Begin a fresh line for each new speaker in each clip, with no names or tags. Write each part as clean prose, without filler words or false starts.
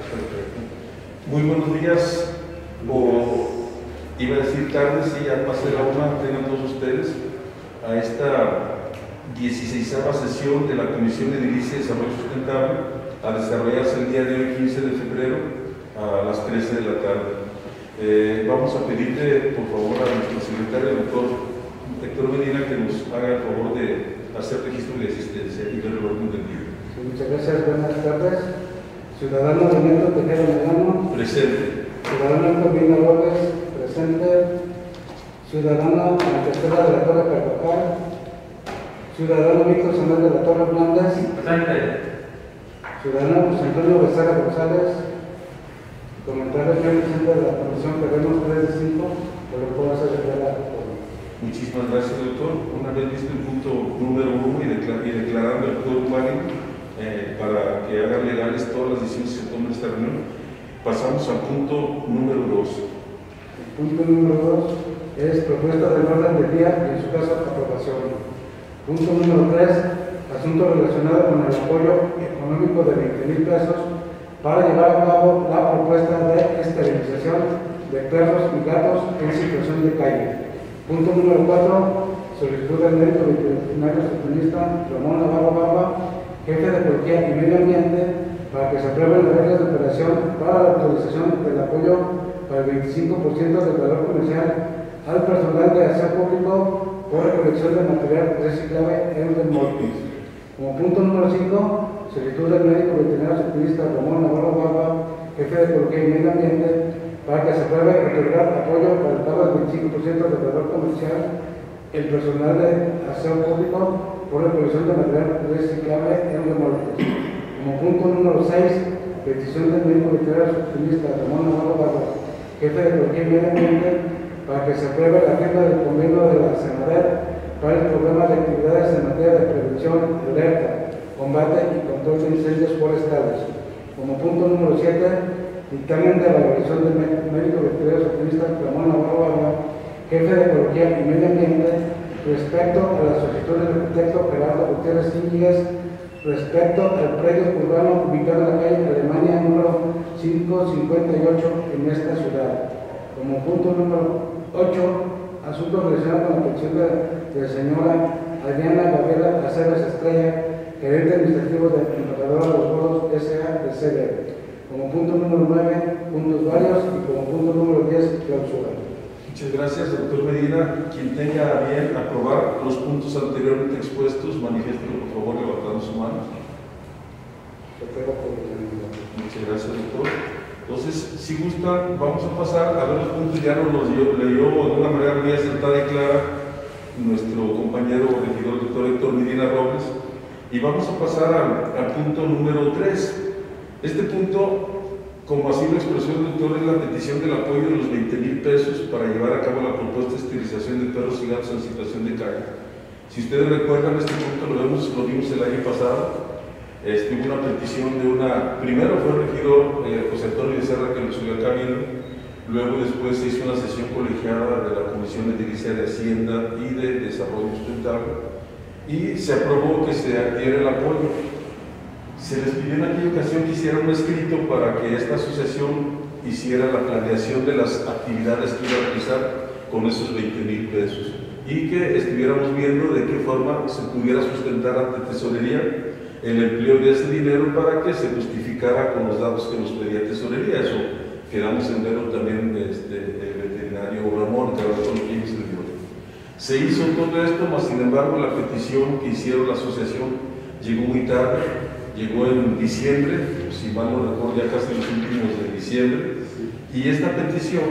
Perfecto. Muy buenos días, o iba a decir tardes, sí, ya pasé la una, tengan todos ustedes, a esta 16ª sesión de la Comisión de Edilicia y Desarrollo Sustentable, a desarrollarse el día de hoy, 15 de febrero, a las 13 de la tarde. Vamos a pedirle, por favor, a nuestro secretario, el doctor Héctor Medina, que nos haga el favor de hacer registro de asistencia y ver el orden del día.
Sí, muchas gracias, buenas tardes. Ciudadano Benito Tejeda Medano.
Presente.
Ciudadano Corvina López. Presente. Ciudadano Antesela de la Torre Carvajal. Ciudadano Víctor Samuel de la Torre Hernández.
Presente.
Ciudadano José Antonio Becerra González. Comentarios del presidente de la Comisión que vemos 3 de 5, por lo que puedo hacer declarar.
Muchísimas gracias, doctor. Una vez visto el punto número 1 y declarando el quórum válido para que hagan legales todas las decisiones que se tomen en esta reunión, pasamos al punto número 2.
El punto número 2 es propuesta del orden del día y en su caso aprobación. Punto número 3, asunto relacionado con el apoyo económico de 20,000 pesos para llevar a cabo la propuesta de esterilización de perros y gatos en situación de calle. Punto número 4, solicitud del médico veterinario zootecnista Ramón Navarro Barba, jefe de Ecología y Medio Ambiente, para que se aprueben las reglas de operación para la autorización del apoyo para el 25% del valor comercial al personal de aseo público por recolección de material reciclable en remolques. Como punto número 5, solicitud del médico veterinario zootecnista Ramón Navarro Barba, jefe de Ecología y Medio Ambiente, para que se apruebe otorgar apoyo para el pago del 25% del valor comercial el personal de aseo público por la recolección de material reciclable en remolques. Como punto número 6, petición del médico veterinario zootecnista Ramón Navarro Barba, jefe de Ecología y Medio Ambiente, para que se apruebe la firma del convenio de la Senader para el programa de actividades en materia de prevención, alerta, combate y control de incendios forestales. Como punto número 7, dictamen de valoración del médico veterinario zootecnista Ramón Navarro Barba, jefe de Ecología y Medio Ambiente, respecto a la solicitud del arquitecto Gerardo Gutiérrez Íñiguez, respecto al predio urbano ubicado en la calle Alemania número 558 en esta ciudad. Como punto número 8, asunto relacionado con la petición de la señora Adriana Gabriela Aceves Estrella, gerente administrativo de Embajadora de los Bolos S.A. de CB. Como punto número 9, puntos varios, y como punto número 10, clausura.
Muchas gracias, doctor Medina. Quien tenga a bien aprobar los puntos anteriormente expuestos, manifiéstelo por favor levantando su mano. Muchas gracias, doctor. Entonces, si gustan, vamos a pasar a ver los puntos. Ya nos los leyó de una manera muy acertada y clara nuestro compañero regidor, doctor Héctor Medina Robles, y vamos a pasar al punto número 3. Este punto, como así lo expresó el doctor, es la petición del apoyo de los 20,000 pesos para llevar a cabo la propuesta de esterilización de perros y gatos en situación de calle. Si ustedes recuerdan, este punto lo vimos el año pasado. Hubo una petición primero fue el regidor José Antonio Becerra que lo subió al cabildo, luego después se hizo una sesión colegiada de la Comisión de Edilicia de Hacienda y de Desarrollo Sustentable y se aprobó que se diera el apoyo. Se les pidió en aquella ocasión que hiciera un escrito para que esta asociación hiciera la planeación de las actividades que iba a realizar con esos 20,000 pesos y que estuviéramos viendo de qué forma se pudiera sustentar ante Tesorería el empleo de ese dinero para que se justificara con los datos que nos pedía Tesorería. Eso quedamos en verlo también el veterinario Ramón, que ahora con los niños del Dios. Se hizo todo esto, mas sin embargo la petición que hicieron la asociación llegó muy tarde. Llegó en diciembre, si mal no recuerdo, ya casi los últimos de diciembre, y esta petición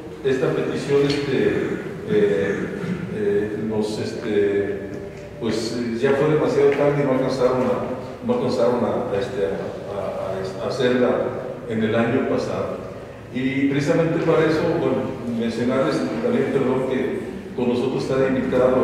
pues ya fue demasiado tarde y no alcanzaron a hacerla en el año pasado. Y precisamente para eso, bueno, mencionarles también, perdón, que con nosotros está invitado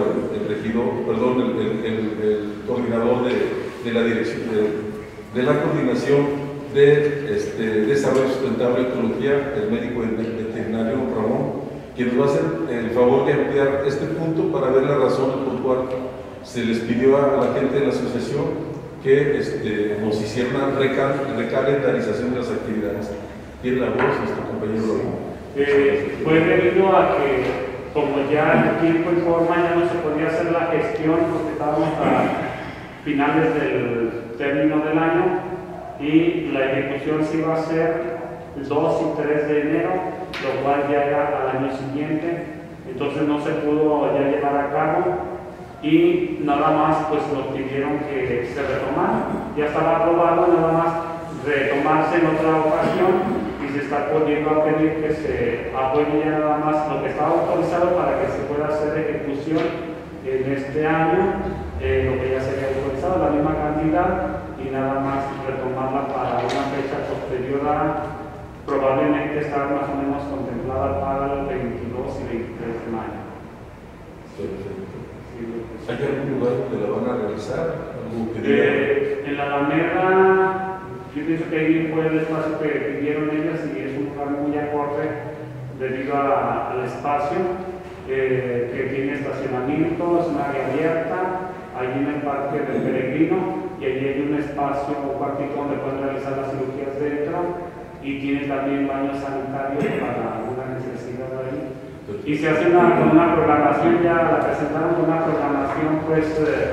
el coordinador de la dirección de la coordinación de desarrollo sustentable y ecología, el médico veterinario Ramón, quien nos va a hacer el favor de ampliar este punto para ver las razones por cual se les pidió a la gente de la asociación que nos hicieron una recalendarización de las actividades. Tiene la voz nuestro compañero.
Fue debido a que, como ya en tiempo y forma ya no se podía hacer la gestión porque estábamos a finales del término del año y la ejecución se iba a hacer el 2 y 3 de enero, lo cual ya era al año siguiente, entonces no se pudo ya llevar a cabo y nada más pues nos pidieron que se retomara, ya estaba aprobado, nada más retomarse en otra ocasión y se está volviendo a pedir que se apoye ya nada más lo que estaba autorizado para que se pueda hacer ejecución en este año, lo que ya se había autorizado, la misma cantidad y nada más retomarla para una fecha posterior a probablemente estar más o menos contemplada para el 22 y 23 de mayo.
Perfecto.
Sí,
¿Hay algún lugar donde la van a realizar?
en la Alameda, yo pienso que ahí fue el espacio que pidieron ellas y es un lugar muy acorde debido al espacio que tiene estacionamiento, es un área abierta, allí en el Parque del Peregrino, y allí hay un espacio, un cuartito donde pueden realizar las cirugías dentro, y tiene también baños sanitarios para alguna necesidad ahí. Y se hace con una programación, ya la presentaron con una programación, pues,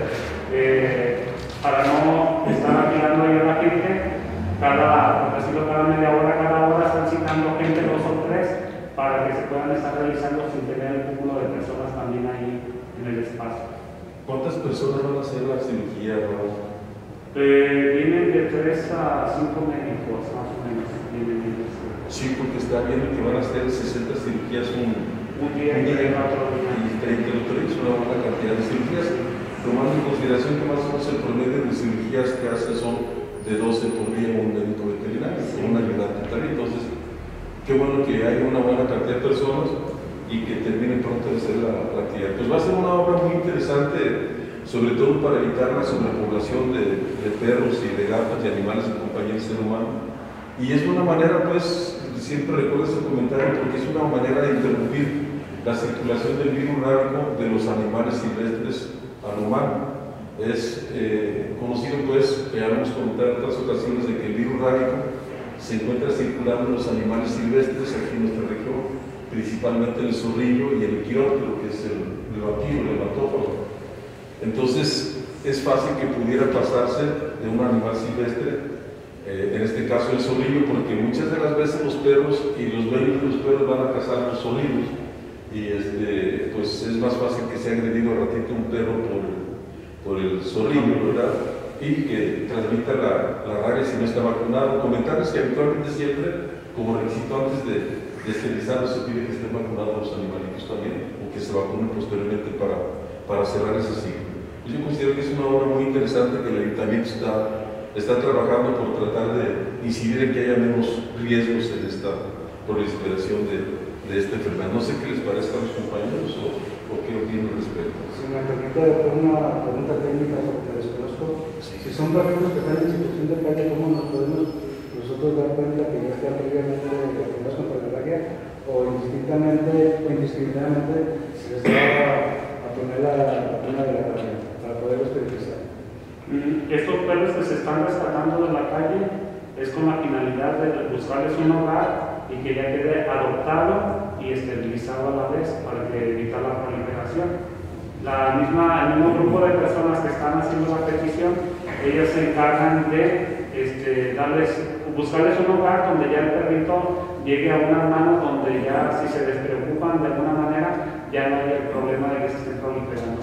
para no estar apilando ahí a la gente, por decirlo, cada media hora, cada hora están citando gente, 2 o 3, para que se puedan estar realizando sin tener el cúmulo de personas también ahí en el espacio.
¿Cuántas personas van a hacer la cirugía?
Vienen de 3 a 5 médicos, más o menos.
Sí, porque está viendo que van a hacer 60 cirugías un día y 30 el otro día, es una buena cantidad de cirugías, tomando en consideración que más o menos el promedio de cirugías que hace son de 12 por día un médico veterinario, con un ayudante también. Entonces, qué bueno que haya una buena cantidad de personas y que terminen pronto de hacer la actividad. Pues va a ser una obra muy interesante, sobre todo para evitar la sobrepoblación de perros y de gatos y animales en compañía del ser humano. Y es una manera, pues, siempre recuerdo ese comentario, porque es una manera de interrumpir la circulación del virus rábico de los animales silvestres al humano. Es conocido, pues, ya lo hemos comentado en otras ocasiones, de que el virus rábico se encuentra circulando en los animales silvestres aquí en nuestra región, principalmente el zorrillo y el quiróptero, que es el vampiro, el hematófago. Entonces, es fácil que pudiera pasarse de un animal silvestre, en este caso el zorrillo, porque muchas de las veces los perros y los dueños de los perros van a cazar los zorrillos y pues es más fácil que sea agredido a ratito un perro por el zorrillo, ¿verdad? Y que transmita la rabia si no está vacunado. Comentarles que habitualmente siempre, como requisito antes de esterilizarlos, se pide que estén vacunados los animalitos también, o que se vacunen posteriormente para cerrar ese ciclo. Yo considero que es una obra muy interesante que el Ayuntamiento está trabajando por tratar de incidir en que haya menos riesgos en esta proliferación de esta enfermedad. No sé qué les parezca a los compañeros o qué opinan al respecto.
Si me permite una pregunta técnica porque desconozco, si son perritos que están en situación de calle, ¿cómo nos podemos nosotros dar cuenta que ya están previamente vacunados contra la rabia o indiscriminadamente se les va a poner la vacuna de la rabia para poderlos esterilizar?
Estos perros que se están rescatando de la calle es con la finalidad de buscarles un hogar y que ya quede adoptado y esterilizado a la vez para evitar la proliferación. El mismo grupo de personas que están haciendo la petición, ellas se encargan de buscarles un hogar donde ya el perrito llegue a unas manos donde ya, si se despreocupan de alguna manera, ya no haya el problema de que se estén proliferando.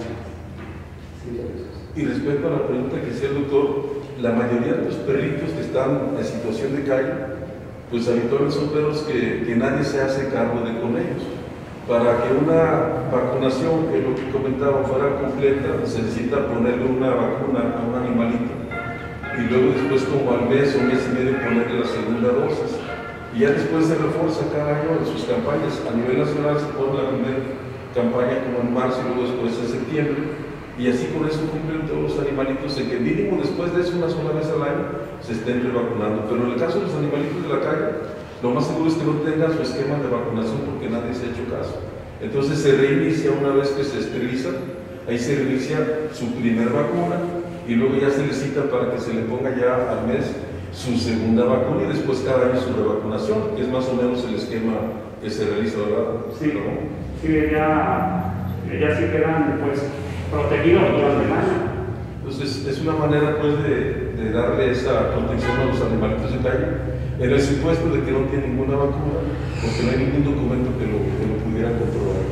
Y respecto a la pregunta que hacía el doctor, la mayoría de los perritos que están en situación de calle, pues habitualmente son perros que nadie se hace cargo de con ellos. Para que una vacunación, que es lo que comentaba, fuera completa, se necesita ponerle una vacuna a un animalito y luego después, como al mes o mes y medio, ponerle la segunda dosis. Y ya después se refuerza cada año en sus campañas. A nivel nacional se pone la primera campaña como en marzo y luego después en septiembre. Y así con eso cumplen todos los animalitos, en que mínimo después de eso, una sola vez al año, se estén revacunando. Pero en el caso de los animalitos de la calle, lo más seguro es que no tengan su esquema de vacunación porque nadie se ha hecho caso. Entonces se reinicia una vez que se esterilizan, ahí se reinicia su primer vacuna y y luego ya se le cita para que se le ponga ya al mes su segunda vacuna y después cada año su revacunación, que es más o menos el esquema que se realiza, ¿verdad?
Sí, sí, ya sí quedan pues protegidos durante el año.
Entonces es una manera pues de darle esa protección a los animalitos de calle en el supuesto de que no tiene ninguna vacuna, porque no hay ningún documento que lo pudiera comprobar.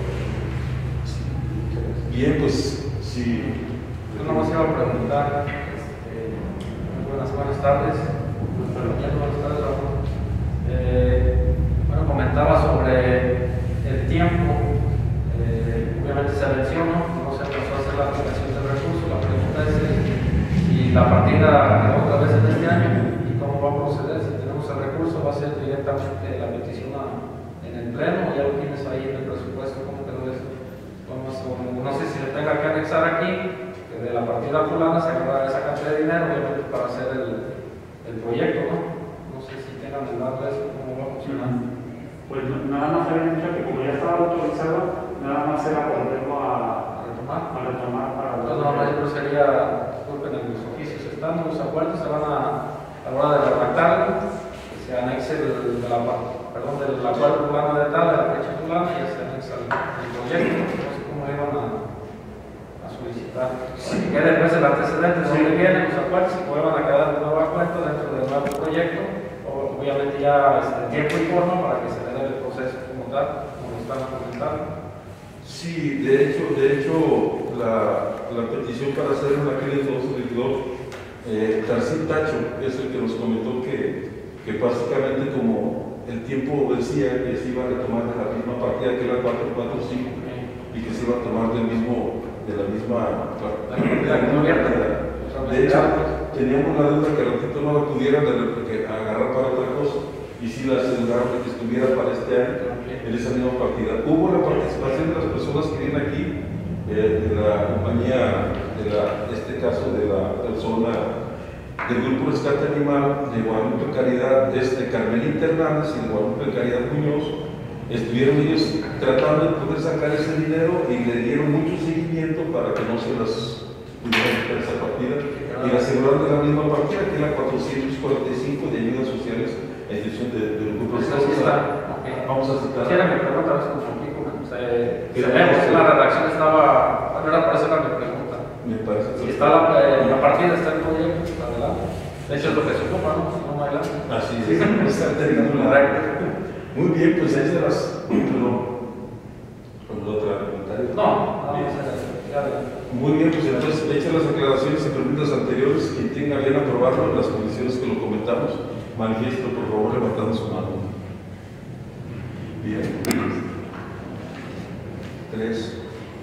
Bien, pues sí.
Yo nomás iba a preguntar, buenas tardes. Buenas tardes, Ramón. Bueno, comentaba sobre el tiempo. Obviamente se mencionó, no se empezó a hacer la aplicación del recurso. La pregunta es si la partida otra vez en este año y cómo va a proceder. Si tenemos el recurso, va a ser directamente la petición en el pleno o ya lo tienes ahí en el presupuesto. ¿Cómo quedó eso? No sé si se tenga que anexar aquí, que de la partida fulana se agarra esa cantidad de dinero, obviamente para hacer el proyecto, ¿no? No sé si tengan el dato de eso, cómo va a funcionar.
Pues nada más había dicho que como ya estaba autorizado, nada más era volverlo a retomar para...
Entonces, no, yo sería, disculpen, en los oficios están los acuerdos, se van a la hora de redactarlo, que se anexe del acuerdo fulano de tal, de la fecha fulana, y ya se anexa el proyecto, no sé cómo iban a solicitar. Si quede después el antecedente de dónde vienen los acuerdos y vuelvan a quedar de nuevo acuerdo dentro del nuevo proyecto, obviamente ya tiempo y forma para que se le dé el proceso como tal, como lo están comentando.
Sí, de hecho la petición para hacer una clínica de regidor, Tarcín Tacho es el que nos comentó que básicamente como el tiempo decía que se iba a retomar de la misma partida que era 445 y que se iba a tomar de la misma partida. De hecho, teníamos la duda que al ratito no la pudieran agarrar para otra cosa y sí la aseguraron de que estuviera para este año en esa misma partida. Hubo la participación de las personas que vienen aquí, de la compañía, este caso de la persona del Grupo Rescate Animal de Guadalupe Caridad, Carmelita Hernández y de Guadalupe Caridad Muñoz. Estuvieron ellos tratando de poder sacar ese dinero y le dieron mucho seguimiento para que no se las pudiera quitar esa partida y la aseguraron de la misma partida que era 445 de ayudas sociales a institución del Grupo Rescate. Vamos a citar.
Sí, era mi pregunta, a ver si me complico. Sabemos que la redacción estaba, bueno, era por eso era mi pregunta.
Me parece.
Si está la partida, está el proyecto, adelante. De hecho, es lo que se ocupa, ¿no? Si no, no adelante.
Así es. Muy bien, pues ahí se las. ¿Con otra comentario?
No,
bien.
Adelante.
Muy bien, pues entonces, hechas las aclaraciones y preguntas anteriores, quien tenga bien aprobarlo en las condiciones que lo comentamos, manifieste por favor levantando su mano. Bien. 3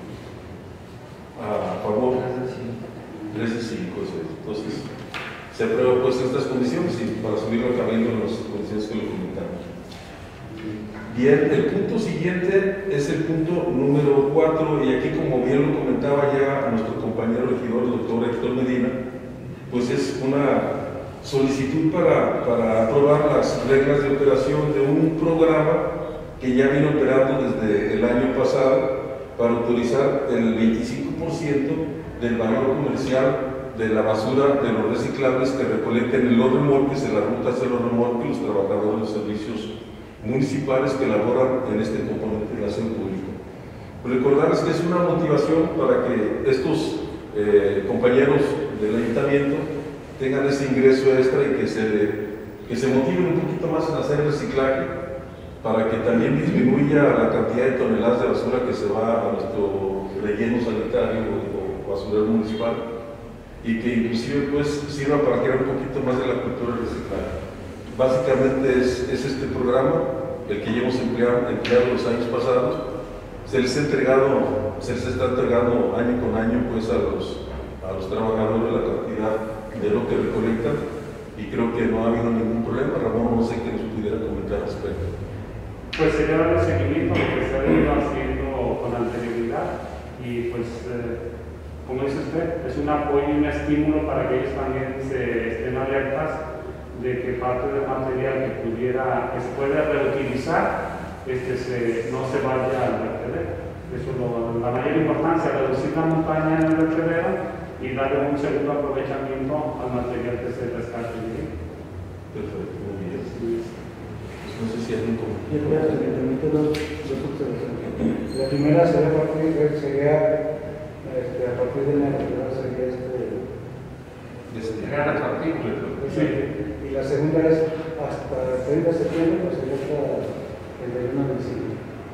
a favor. 3 de 5. Entonces, se aprueba pues estas condiciones y para subirlo al cabildo en las condiciones que lo comentamos. Bien, el punto siguiente es el punto número 4 y aquí, como bien lo comentaba ya nuestro compañero regidor, el doctor Héctor Medina, pues es una solicitud para aprobar las reglas de operación de un programa que ya viene operando desde el año pasado para autorizar el 25% del valor comercial de la basura de los reciclables que recolecten en los remolques, en las rutas de los remolques, los trabajadores de los servicios municipales que elaboran en este componente de la acción pública. Recordarles que es una motivación para que estos compañeros del ayuntamiento tengan ese ingreso extra y que se motiven un poquito más en hacer reciclaje, para que también disminuya la cantidad de toneladas de basura que se va a nuestro relleno sanitario o basurero municipal, y que inclusive pues sirva para crear un poquito más de la cultura del reciclaje. Básicamente es este programa, el que llevamos empleado los años pasados. Se les está entregando año con año pues a los trabajadores la cantidad de lo que recolectan, y creo que no ha habido ningún problema. Ramón, no sé qué nos pudiera comentar al respecto.
Pues sería darle seguimiento a lo que se ha venido haciendo con anterioridad y pues como dice usted, es un apoyo y un estímulo para que ellos también estén alertas de que parte del material que se puede reutilizar no se vaya al vertedero. Eso es la mayor importancia, reducir la montaña en el vertedero y darle un segundo aprovechamiento al material que se rescate.
Perfecto, muy bien. Pues no sé si hay un comentario.
Yo creo que me permite dos observaciones. La primera sería a partir de enero, sería
Era retroactivo.
sí. Y la segunda es hasta el 30 de septiembre, pues sería hasta el 31 de diciembre.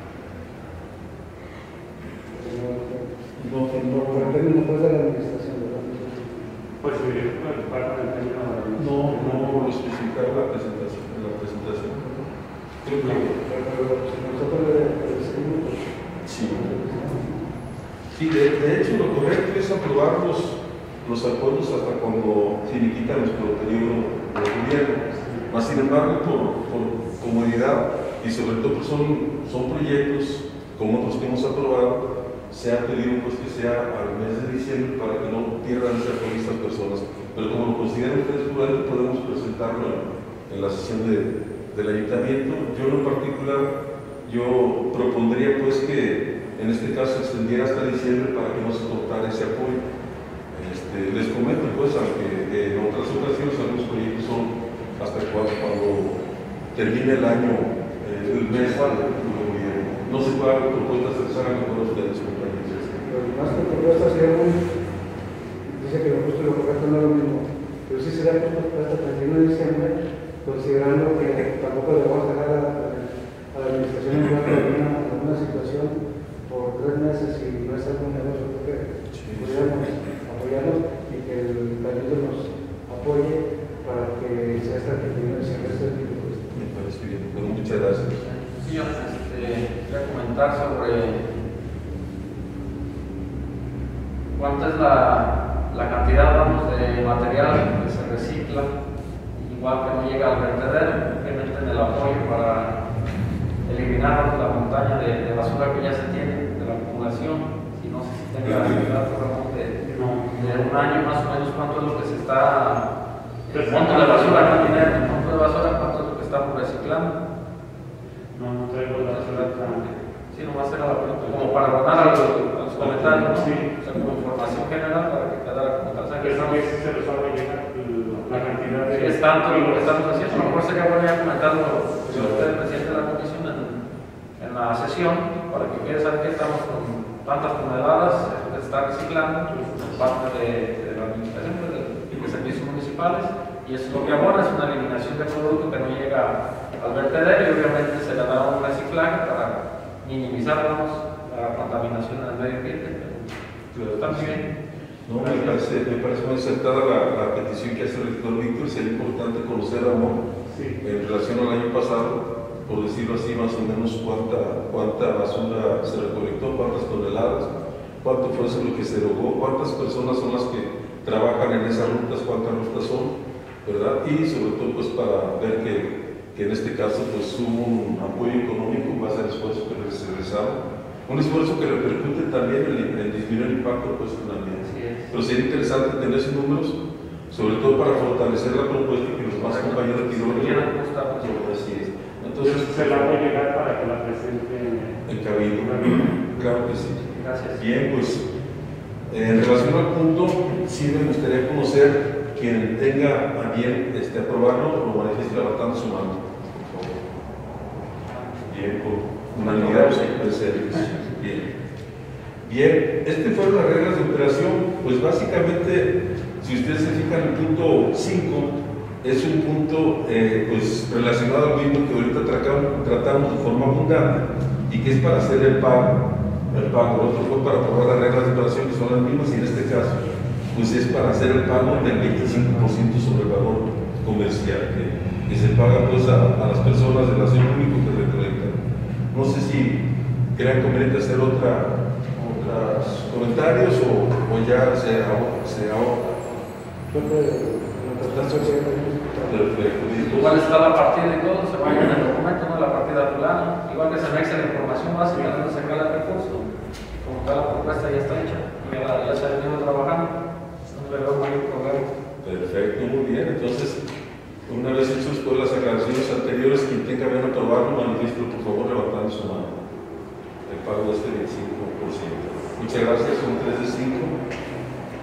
Por el término pues, de la administración, ¿verdad?
Pues parte del término de la
No especificar la presentación. Creo que
Pero si nosotros le decimos, pues,
sí. Sí, de hecho lo correcto es aprobar los acuerdos hasta cuando finiquita nuestro periodo de gobierno. Más sin embargo, por comodidad y sobre todo pues son proyectos como otros que hemos aprobado, se ha pedido pues que sea al mes de diciembre para que no pierdan esa con estas personas. Pero como lo consideran ustedes prudente, podemos presentarlo en la sesión del ayuntamiento. Yo en particular, yo propondría pues que en este caso extendiera hasta diciembre para que no se cortara ese apoyo. Les comento pues, aunque en otras ocasiones algunos proyectos son hasta cuando termine el año, el mes de gobierno. No se puede haber propuestas que se hagan con ustedes, compañeros.
más que propuestas sería dice que lo justo y lo correcto no es lo mismo, pero sí será hasta el 31 de diciembre, considerando que tampoco debemos dejar a la administración en cuanto a alguna situación por 3 meses y no es algún negocio, porque pudiéramos apoyarnos y que el ayuntamiento nos apoye para que sea hasta el 31 de diciembre este tipo de cosas.
Me parece bien, bueno, muchas gracias.
Sí, yo quería comentar sobre cuánta es la cantidad, vamos, de material que se recicla, igual que no llega al vertedero, obviamente en el apoyo para eliminar la montaña de basura que ya se tiene de la acumulación. Y no sé si tenga el dato de un año más o menos cuánto es lo que se está, el monto de basura no tiene, el monto de basura cuánto es lo que estamos reciclando.
No traigo la
Sí, nomás era la pregunta, como para abonar a los comentarios, ¿no?
Sí.
O sea, como información general para que quedara como tal. O sea, que
esa vez se les va a llegar la cantidad de...
es tanto lo que estamos haciendo. A lo mejor sería bueno ya comentarlo, usted, el presidente de la comisión, en la sesión, para que quede saber que estamos con tantas toneladas que se está reciclando por parte de la administración, de servicios municipales, y eso es lo que abona, es una eliminación de producto que no llega al vertedero y obviamente se le da un reciclaje para minimizar la contaminación en el medio ambiente. Pero también
No, me parece muy acertada la petición que hace el rector Víctor. Sería importante conocer, Ramón, en relación al año pasado, por decirlo así, más o menos cuánta basura se recolectó, cuántas toneladas, cuánto fue eso lo que se erogó, cuántas personas son las que trabajan en esas rutas, cuántas rutas son, ¿verdad? Y sobre todo pues para ver que en este caso pues hubo un apoyo económico en base al esfuerzo que se realizaba, un esfuerzo que repercute también en disminuir el impacto pues en el ambiente. Pero sería interesante tener esos números, sobre todo para fortalecer la propuesta que los más compañeros aquí lo
quieran gustar.
Así es. Entonces,
se la voy a llegar para que la presente
en Cabildo. Claro que sí.
Gracias.
Bien, pues en relación al punto, sí me gustaría conocer quien tenga a bien aprobarlo, lo manifieste levantando su mano, por favor. Bien, por unanimidad de servicio. Bien, fueron las reglas de operación. Pues básicamente, si ustedes se fijan, el punto 5 es un punto pues, relacionado al mismo que ahorita tratamos de forma abundante y que es para hacer el pago. El otro fue para aprobar las reglas de operación, que son las mismas, y en este caso pues es para hacer el pago del 25% sobre el valor comercial que se paga pues a las personas del asilo público que recolectan. No sé si crean conveniente hacer otros comentarios o ya se ahorra.
Perfecto. Igual está la partida y todo, se vaya en el documento, ¿no? La partida fulana, igual que se anexa la información básica donde se saca el recurso, como tal la propuesta ya está hecha, ya se ha venido trabajando.
Perfecto, muy bien. Entonces, una vez hechos todas las aclaraciones anteriores, quien tenga bien aprobarlo, manifieste por favor levantando su mano. El pago de este 25%. Muchas gracias, son 3 de 5.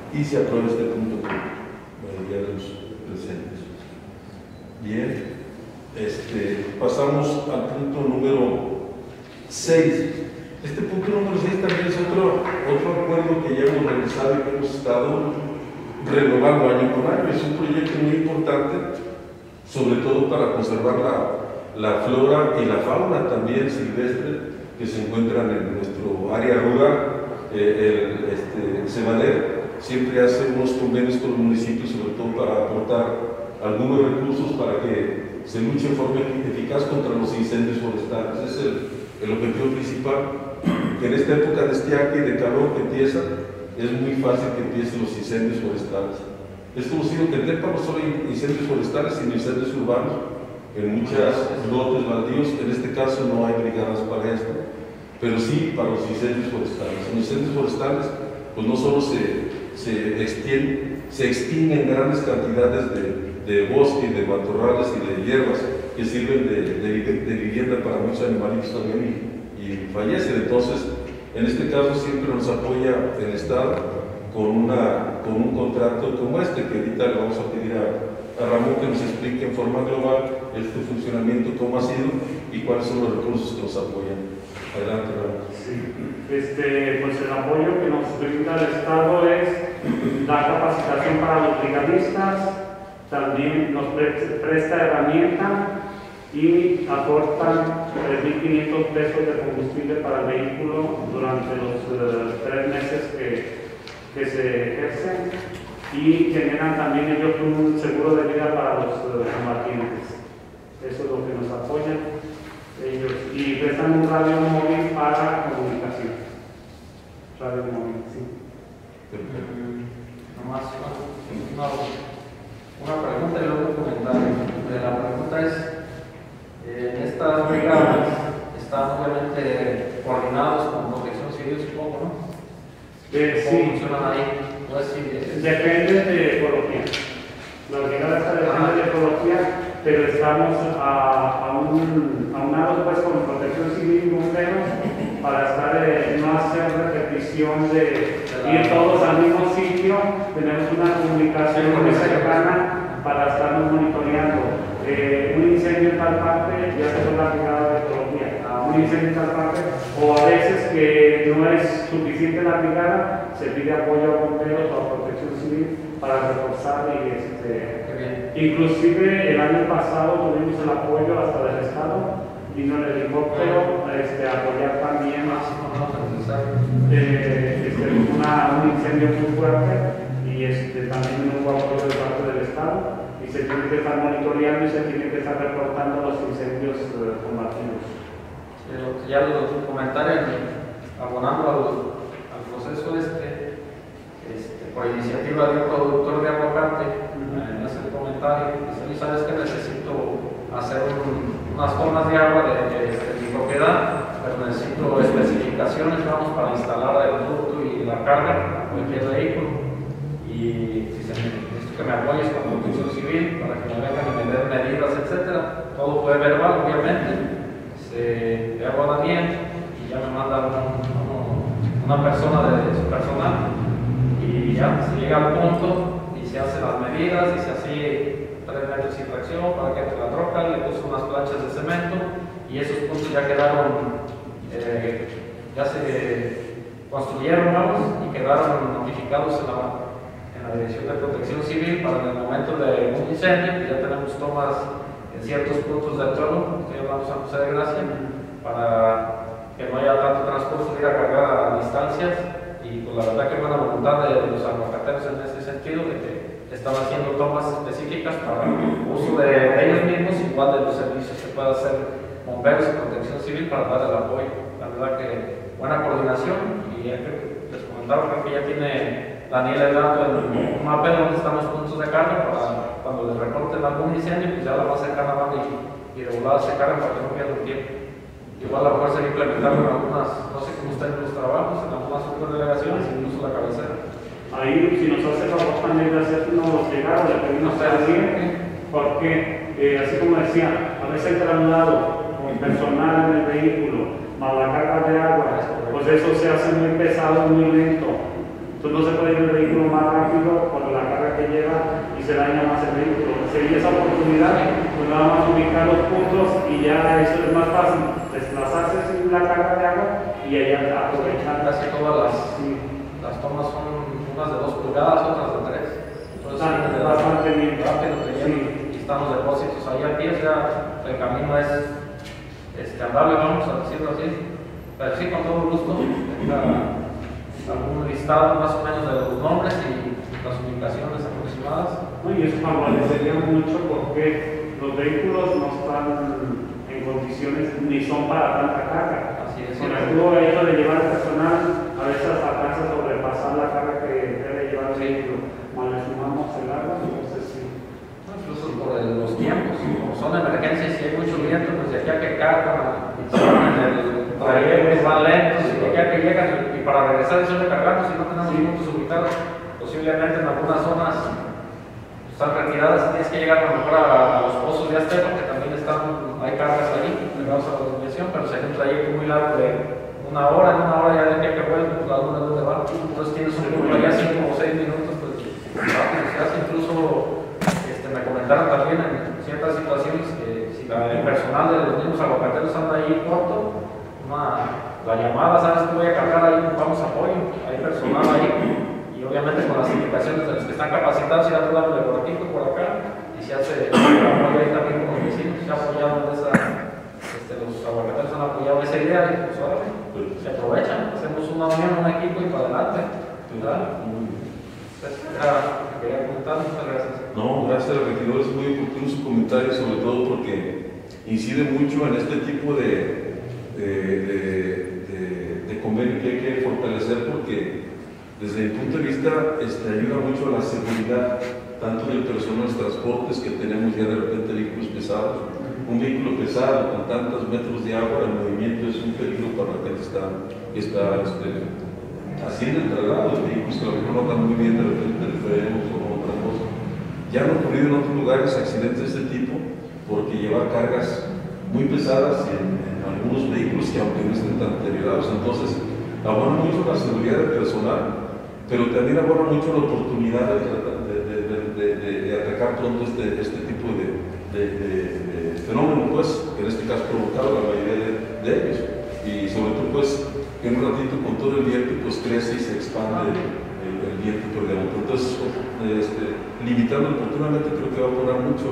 y se aprueba este punto por mayoría de los presentes. Bien, pasamos al punto número 6. Este punto número 6 también es otro acuerdo que ya hemos realizado y que hemos estado renovando año con año. Es un proyecto muy importante, sobre todo para conservar la flora y la fauna también silvestre que se encuentran en nuestro área rural. El Sebaner siempre hace unos convenios con los municipios, sobre todo para aportar algunos recursos para que se luche en forma eficaz contra los incendios forestales. Ese es el objetivo principal. Que en esta época de estiaje y de calor que empieza, es muy fácil que empiecen los incendios forestales. Es conocido que en Tepa no solo hay incendios forestales, sino incendios urbanos en muchos lotes baldíos. En este caso no hay brigadas para esto, pero sí para los incendios forestales. En incendios forestales, pues no solo se extinguen grandes cantidades de bosque, de matorrales y de hierbas que sirven de vivienda para muchos animalitos también y fallecen. Entonces, en este caso siempre nos apoya el Estado con un contrato como este, que ahorita le vamos a pedir a Ramón que nos explique en forma global este funcionamiento, cómo ha sido y cuáles son los recursos que nos apoyan. Adelante, Ramón.
Sí. Pues el apoyo que nos brinda el Estado es dar capacitación para los brigadistas, también nos presta herramienta y aportan 3.500 pesos de combustible para el vehículo durante los 3 meses que se ejercen, y generan también ellos un seguro de vida para los combatientes. Eso es lo que nos apoyan ellos, y prestan un radio móvil para comunicación. Radio móvil, sí.
Nomás una pregunta y luego un comentario. La pregunta es, en estas brigadas están obviamente coordinados con Protección Civil, supongo, ¿no? ¿Cómo funcionan ahí?
Depende de ecología. La brigada está depende de ecología, pero estamos aunados pues con Protección Civil y bomberos para estar, no hacer repetición de ir todos al mismo sitio. Tenemos una comunicación muy cercana para estarnos monitoreando. Un incendio en tal parte, ya se fue la brigada de ecología. Un incendio en tal parte, o a veces que no es suficiente la brigada, se pide apoyo a bomberos o a Protección Civil para reforzar y inclusive el año pasado tuvimos el apoyo hasta del Estado, vino el helicóptero a apoyar también un incendio muy fuerte, y también hubo apoyo de parte del Estado, y se tiene que estar monitoreando y se tiene que estar reportando los incendios combatidos.
Ya los comentarios, abonando al proceso por iniciativa de un productor de aguacate, me hace el comentario, dice: ¿sabes que necesito hacer unas tomas de agua de mi propiedad? Pero necesito especificaciones, vamos, para instalar el producto y la carga a cualquier vehículo, y si necesito que me apoyes con Protección Civil para que me vengan y me den medidas, etcétera. Todo fue verbal, obviamente. Se abona bien y ya me manda una persona de su personal, y ya se llega al punto y se hacen las medidas, y se hace 3 metros sin fracción para que entre la troca, le puso unas planchas de cemento, y esos puntos ya quedaron, ya se construyeron, vamos, y quedaron notificados en la Dirección de Protección Civil para en el momento de un incendio, que ya tenemos tomas en ciertos puntos del trono, estoy hablando de San José de Gracia, para que no haya tanto transporte de ir a cargar a distancias. Y pues la verdad que buena voluntad de los aguacateros en ese sentido, de que están haciendo tomas específicas para uso de ellos mismos, igual de los servicios que pueda hacer bomberos y Protección Civil para dar el apoyo. La verdad que buena coordinación, y les comentaba, creo que ya tiene Daniel el dato en un mapa donde están los puntos de carga para cuando les reporten algún incendio, pues ya la más cercana van y reguladas se cargan para que no pierdan tiempo. Igual la fuerza hay que implementarlo en algunas, no sé cómo están los trabajos, en algunas subdelegaciones, incluso la cabecera.
Ahí, si nos hace favor también de hacernos llegar, le pedimos al cliente, porque así como decía, a veces traslado con personal en el vehículo, más la carga de agua, pues eso se hace muy pesado, muy lento. Entonces no se puede ir el vehículo más rápido por la carga que lleva y se daña más el vehículo. Sería esa oportunidad, pues nada más ubicar los puntos y ya eso es más fácil, desplazarse sin la carga de agua y allá aprovechar.
Casi todas las tomas son unas de 2 pulgadas, otras de 3. Entonces,
bastante bien.
Rápido que llegan y están los depósitos ahí a pie, ya el camino es andable, vamos a decirlo así. Pero sí, con todo gusto, tenga algún listado más o menos de los nombres y las ubicaciones aproximadas.
No, y eso favorecería mucho porque los vehículos no están en condiciones ni son para tanta carga.
Así es.
Con el tubo hecho de llevar el personal, a veces alcanza a sobrepasar la carga que debe llevar el vehículo. Cuando le sumamos el agua, entonces sí.
Incluso por los tiempos, como son emergencias, si hay mucho viento, pues de aquí a que cargan, el trayecto van lentos, y de aquí a que llegan y para regresar eso recargando, si no tenemos puntos ubicados, posiblemente en algunas zonas están retiradas, tienes que llegar a lo mejor a los pozos de Azteca, que también hay cargas ahí, pegados a la dimensión, pero si hay un trayecto muy largo de en una hora ya de aquí a que vuelve, pues la luna dónde va, entonces tienes un punto allá 5 o 6 minutos, pues rápido se hace. Incluso me comentaron también en ciertas situaciones que si el personal de los mismos aguacateros anda ahí corto, la llamada, sabes que voy a cargar ahí, vamos a apoyo, hay personal ahí, y obviamente con las indicaciones de los que están capacitados, si dan de por aquí, por acá, y se hace apoyo ahí también con los vecinos, se ha apoyado en esa, los aguacateros han apoyado esa idea, y pues ahora se aprovechan, hacemos una unión, un equipo y para adelante, ¿verdad? Quería comentar, muchas gracias.
No, gracias al regidor, es muy oportuno su comentario, sobre todo porque incide mucho en este tipo de convenio que hay que fortalecer, porque desde mi punto de vista ayuda mucho a la seguridad tanto del personal de los transportes que tenemos ya de repente vehículos pesados. Un vehículo pesado con tantos metros de agua en movimiento es un peligro para la gente que está haciendo el traslado de vehículos que a lo mejor no están muy bien de repente de frenos o otra cosa. Ya han ocurrido en otros lugares accidentes de este tipo porque llevar cargas muy pesadas en algunos vehículos que aunque no estén tan deteriorados, entonces abona mucho la seguridad del personal, pero también abona mucho la oportunidad de atacar pronto este tipo de fenómeno, pues, que en este caso ha provocado la mayoría de ellos, y sobre todo pues que en un ratito con todo el viento pues crece y se expande el viento por debajo. Entonces, limitando oportunamente creo que va a abonar mucho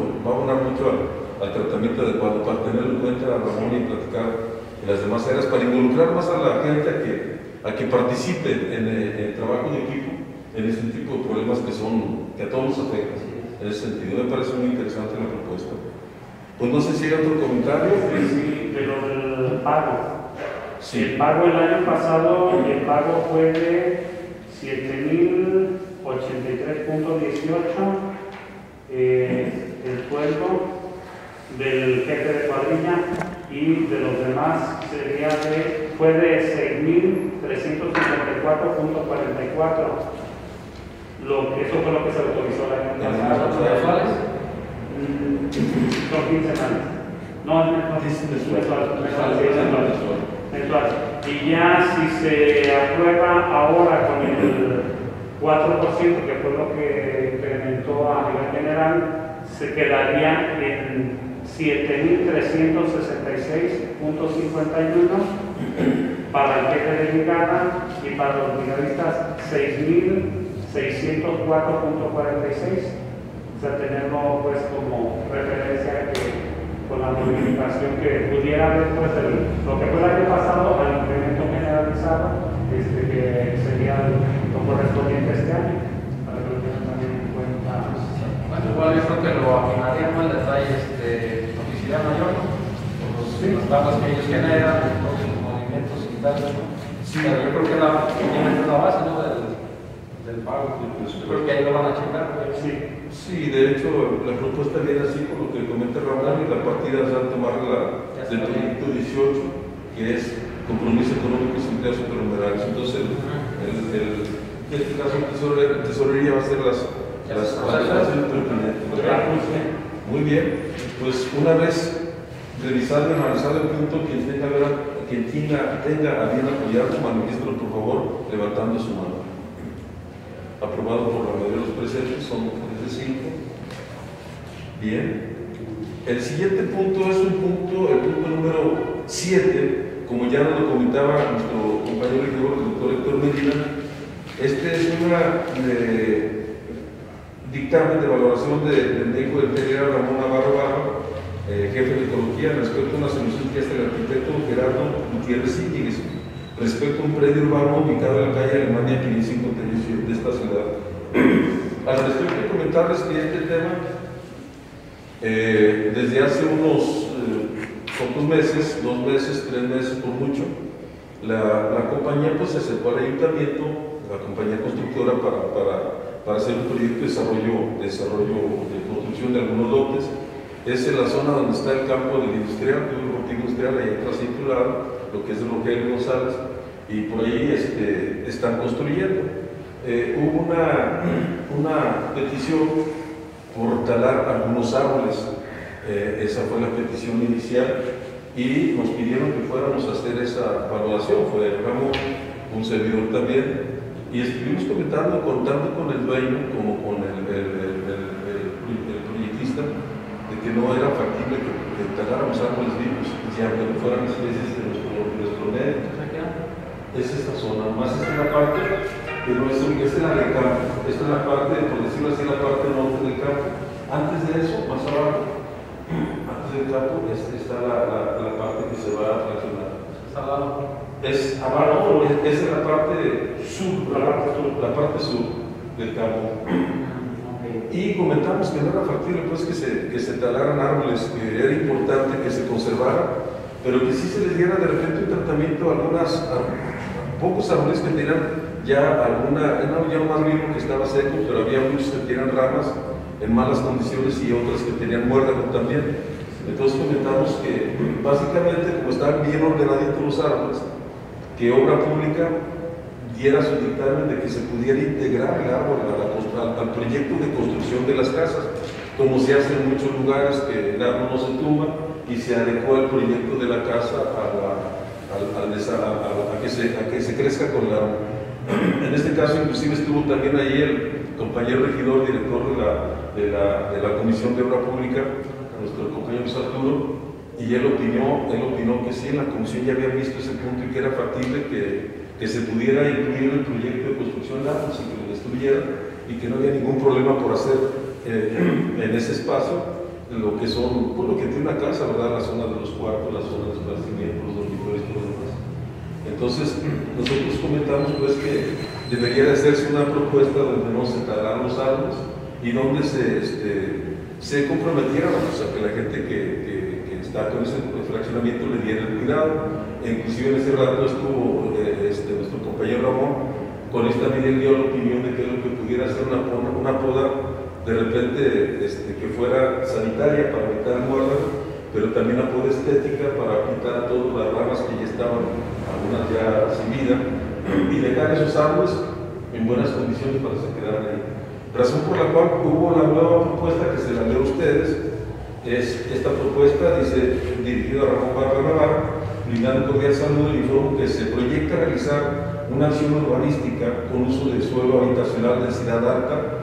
al tratamiento adecuado, para tenerlo en cuenta a Ramón y platicar en las demás áreas, para involucrar más a la gente a que participe en el trabajo de equipo en este tipo de problemas que a todos nos afectan. En ese sentido, me parece muy interesante la propuesta. Pues no sé si hay otro comentario.
Sí, de lo del pago.
Sí.
El pago el año pasado, el pago fue de 7,083.18. El sueldo del jefe de cuadrilla y de los demás fue de 6,354.44. Eso fue lo que se autorizó el año pasado.
¿Mensuales?
Son quincenales. No, mensuales. Y ya si se aprueba ahora con el 4%, que fue lo que implementó a nivel general, se quedaría en 7,366.51 para el jefe de brigada y para los brigadistas 6,604.46. O sea, tenerlo pues como referencia que con la modificación que pudiera haber pues lo que fue el año pasado al incremento generalizado, que sería lo correspondiente este año, para que lo tengan también en cuenta.
Bueno, igual yo creo que lo afinaríamos el detalle la oficialidad mayor, ¿no? Las tablas que ellos generan, todos los movimientos y tal, ¿no? Sí. Pero yo creo que obviamente es la base, ¿no? Del pago. Yo creo que ahí lo van a checar.
Sí, de hecho, la propuesta viene así con lo que comenta Ramón, y la partida se va a tomar del proyecto 18, que es compromiso económico y empleos supernumerarios. Entonces, en este caso, tesorería va a ser las declaraciones pertinentes. Muy bien, pues una vez revisado y analizado el punto, quien tenga a bien apoyarlo, manifiéstelo por favor, levantando su mano. aprobado por la mayoría de los presentes, son 3 de 5. Bien. El siguiente punto es el punto número 7, como ya nos lo comentaba nuestro compañero el doctor Héctor Medina. Este es un dictamen de valoración del médico del PDA Ramón Navarro Barra, jefe de ecología, respecto a una solución que hace el arquitecto Gerardo Gutiérrez Íñiguez, respecto a un predio urbano ubicado en la calle Alemania 558 de esta ciudad. Al respecto, comentarles que este tema, desde hace unos pocos meses, 2 meses, 3 meses por mucho, la compañía pues se acercó al ayuntamiento, la compañía constructora, para hacer un proyecto de desarrollo de construcción de algunos lotes. Es en la zona donde está el campo del industrial, el cortijo industrial, ahí atrás circular, lo que es de Rogelio González, y por ahí están construyendo. Hubo una petición por talar algunos árboles, esa fue la petición inicial, y nos pidieron que fuéramos a hacer esa valoración. Fue Ramón, un servidor también, y estuvimos contando con el dueño como con el proyectista, de que no era factible que taláramos árboles vivos, ya que no fueran especies de nuestro medio. Es esta zona, más es una parte, pero esta es la del campo, esta es la parte, por decirlo así, la parte norte del campo. Antes de eso, más abajo, antes del campo, está la parte que se va a fraccionar. Es abajo, es la parte sur, la parte sur del campo. Y comentamos que no era factible pues que se talaran árboles, que era importante que se conservara, pero que sí se les diera de repente un tratamiento a pocos árboles que tenían ya ya un más vivo que estaba seco, pero había muchos que tenían ramas en malas condiciones y otras que tenían muérdago también. Entonces comentamos que básicamente, como estaban bien ordenaditos los árboles, que Obra Pública diera su dictamen de que se pudiera integrar el árbol al proyecto de construcción de las casas, como se hace en muchos lugares, que el árbol no se tumba y se adecua el proyecto de la casa a que se crezca con el árbol. En este caso, inclusive estuvo también ahí el compañero regidor, director de la Comisión de Obra Pública, nuestro compañero Arturo, y él opinó que sí, en la comisión ya había visto ese punto y que era factible que se pudiera incluir en el proyecto de construcción de árboles y que lo destruyeran, y que no había ningún problema por hacer en ese espacio lo que son, pues lo que tiene una casa, ¿verdad? La zona de los cuartos, la zona de esparcimiento, los dormitorios y todo lo demás. Entonces, nosotros comentamos pues que debería de hacerse una propuesta donde no se talaran los árboles y donde se comprometieran, o sea, que la gente que está con ese fraccionamiento le diera el cuidado. Inclusive en ese rato estuvo nuestro compañero Ramón, con esta medida dio la opinión de que lo que pudiera hacer una poda de repente que fuera sanitaria para evitar el muérdago, pero también una poda estética para quitar todas las ramas que ya estaban, algunas ya sin vida, y dejar esos árboles en buenas condiciones para que se quedaran ahí. Razón por la cual hubo la nueva propuesta que se la leo a ustedes. Esta propuesta dice, dirigida a Ramón Barra Navarro, brindando cordial saludo y informo que se proyecta realizar una acción urbanística con uso de suelo habitacional de densidad alta,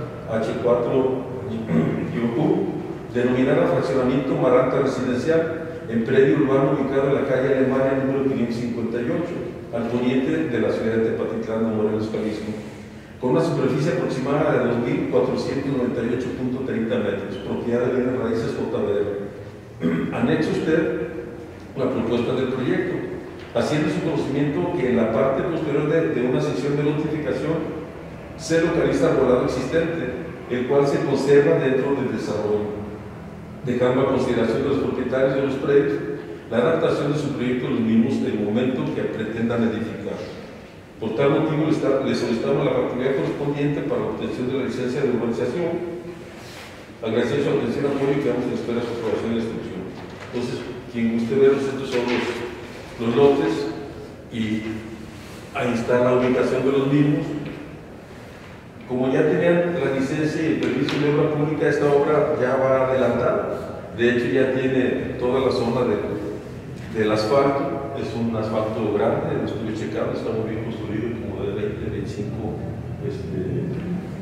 H4-U, denominada fraccionamiento Maranta Residencial, en predio urbano ubicado en la calle Alemania número 558, al poniente de la ciudad de Tepatitlán, de Morelos, Jalisco, con una superficie aproximada de 2.498.30 metros, propiedad de bienes raíces JBR. Anexa usted la propuesta del proyecto, haciendo su conocimiento que en la parte posterior de una sección de notificación se localiza arbolado existente, el cual se conserva dentro del desarrollo, dejando a consideración de los propietarios de los predios la adaptación de su proyecto a los mismos del momento que pretendan edificar. Por tal motivo, le solicitamos la factibilidad correspondiente para la obtención de la licencia de urbanización. Agradecemos su atención y apoyo y quedamos en espera de su aprobación y instrucción. Entonces, quien guste verlos, estos son los lotes y ahí está la ubicación de los mismos. Como ya tenían la licencia y el permiso de obra pública, esta obra ya va adelantada. De hecho, ya tiene toda la zona del asfalto. Es un asfalto grande, lo estuve checando, está muy bien construido, como de 20, 25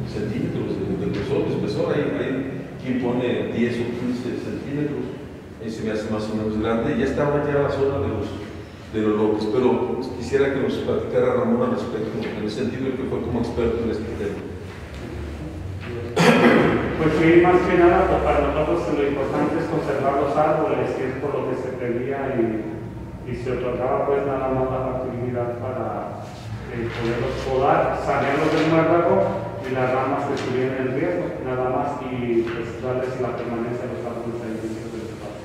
centímetros de grosor, de espesor. Hay quien pone 10 o 15 centímetros, se me hace más o menos grande. Ya estaba ya la zona de los lotes, pero quisiera que nos platicara Ramón al respecto, en el sentido de que fue como experto en este tema.
Pues sí, más que nada, pues para nosotros lo importante es conservar los árboles, que es por lo que se pedía y se otorgaba pues nada más la factibilidad para poderlos podar, sanearlos del muérdago y las ramas que estuvieran en riesgo, nada más, y pues darles la permanencia a los árboles ahí dentro del espacio.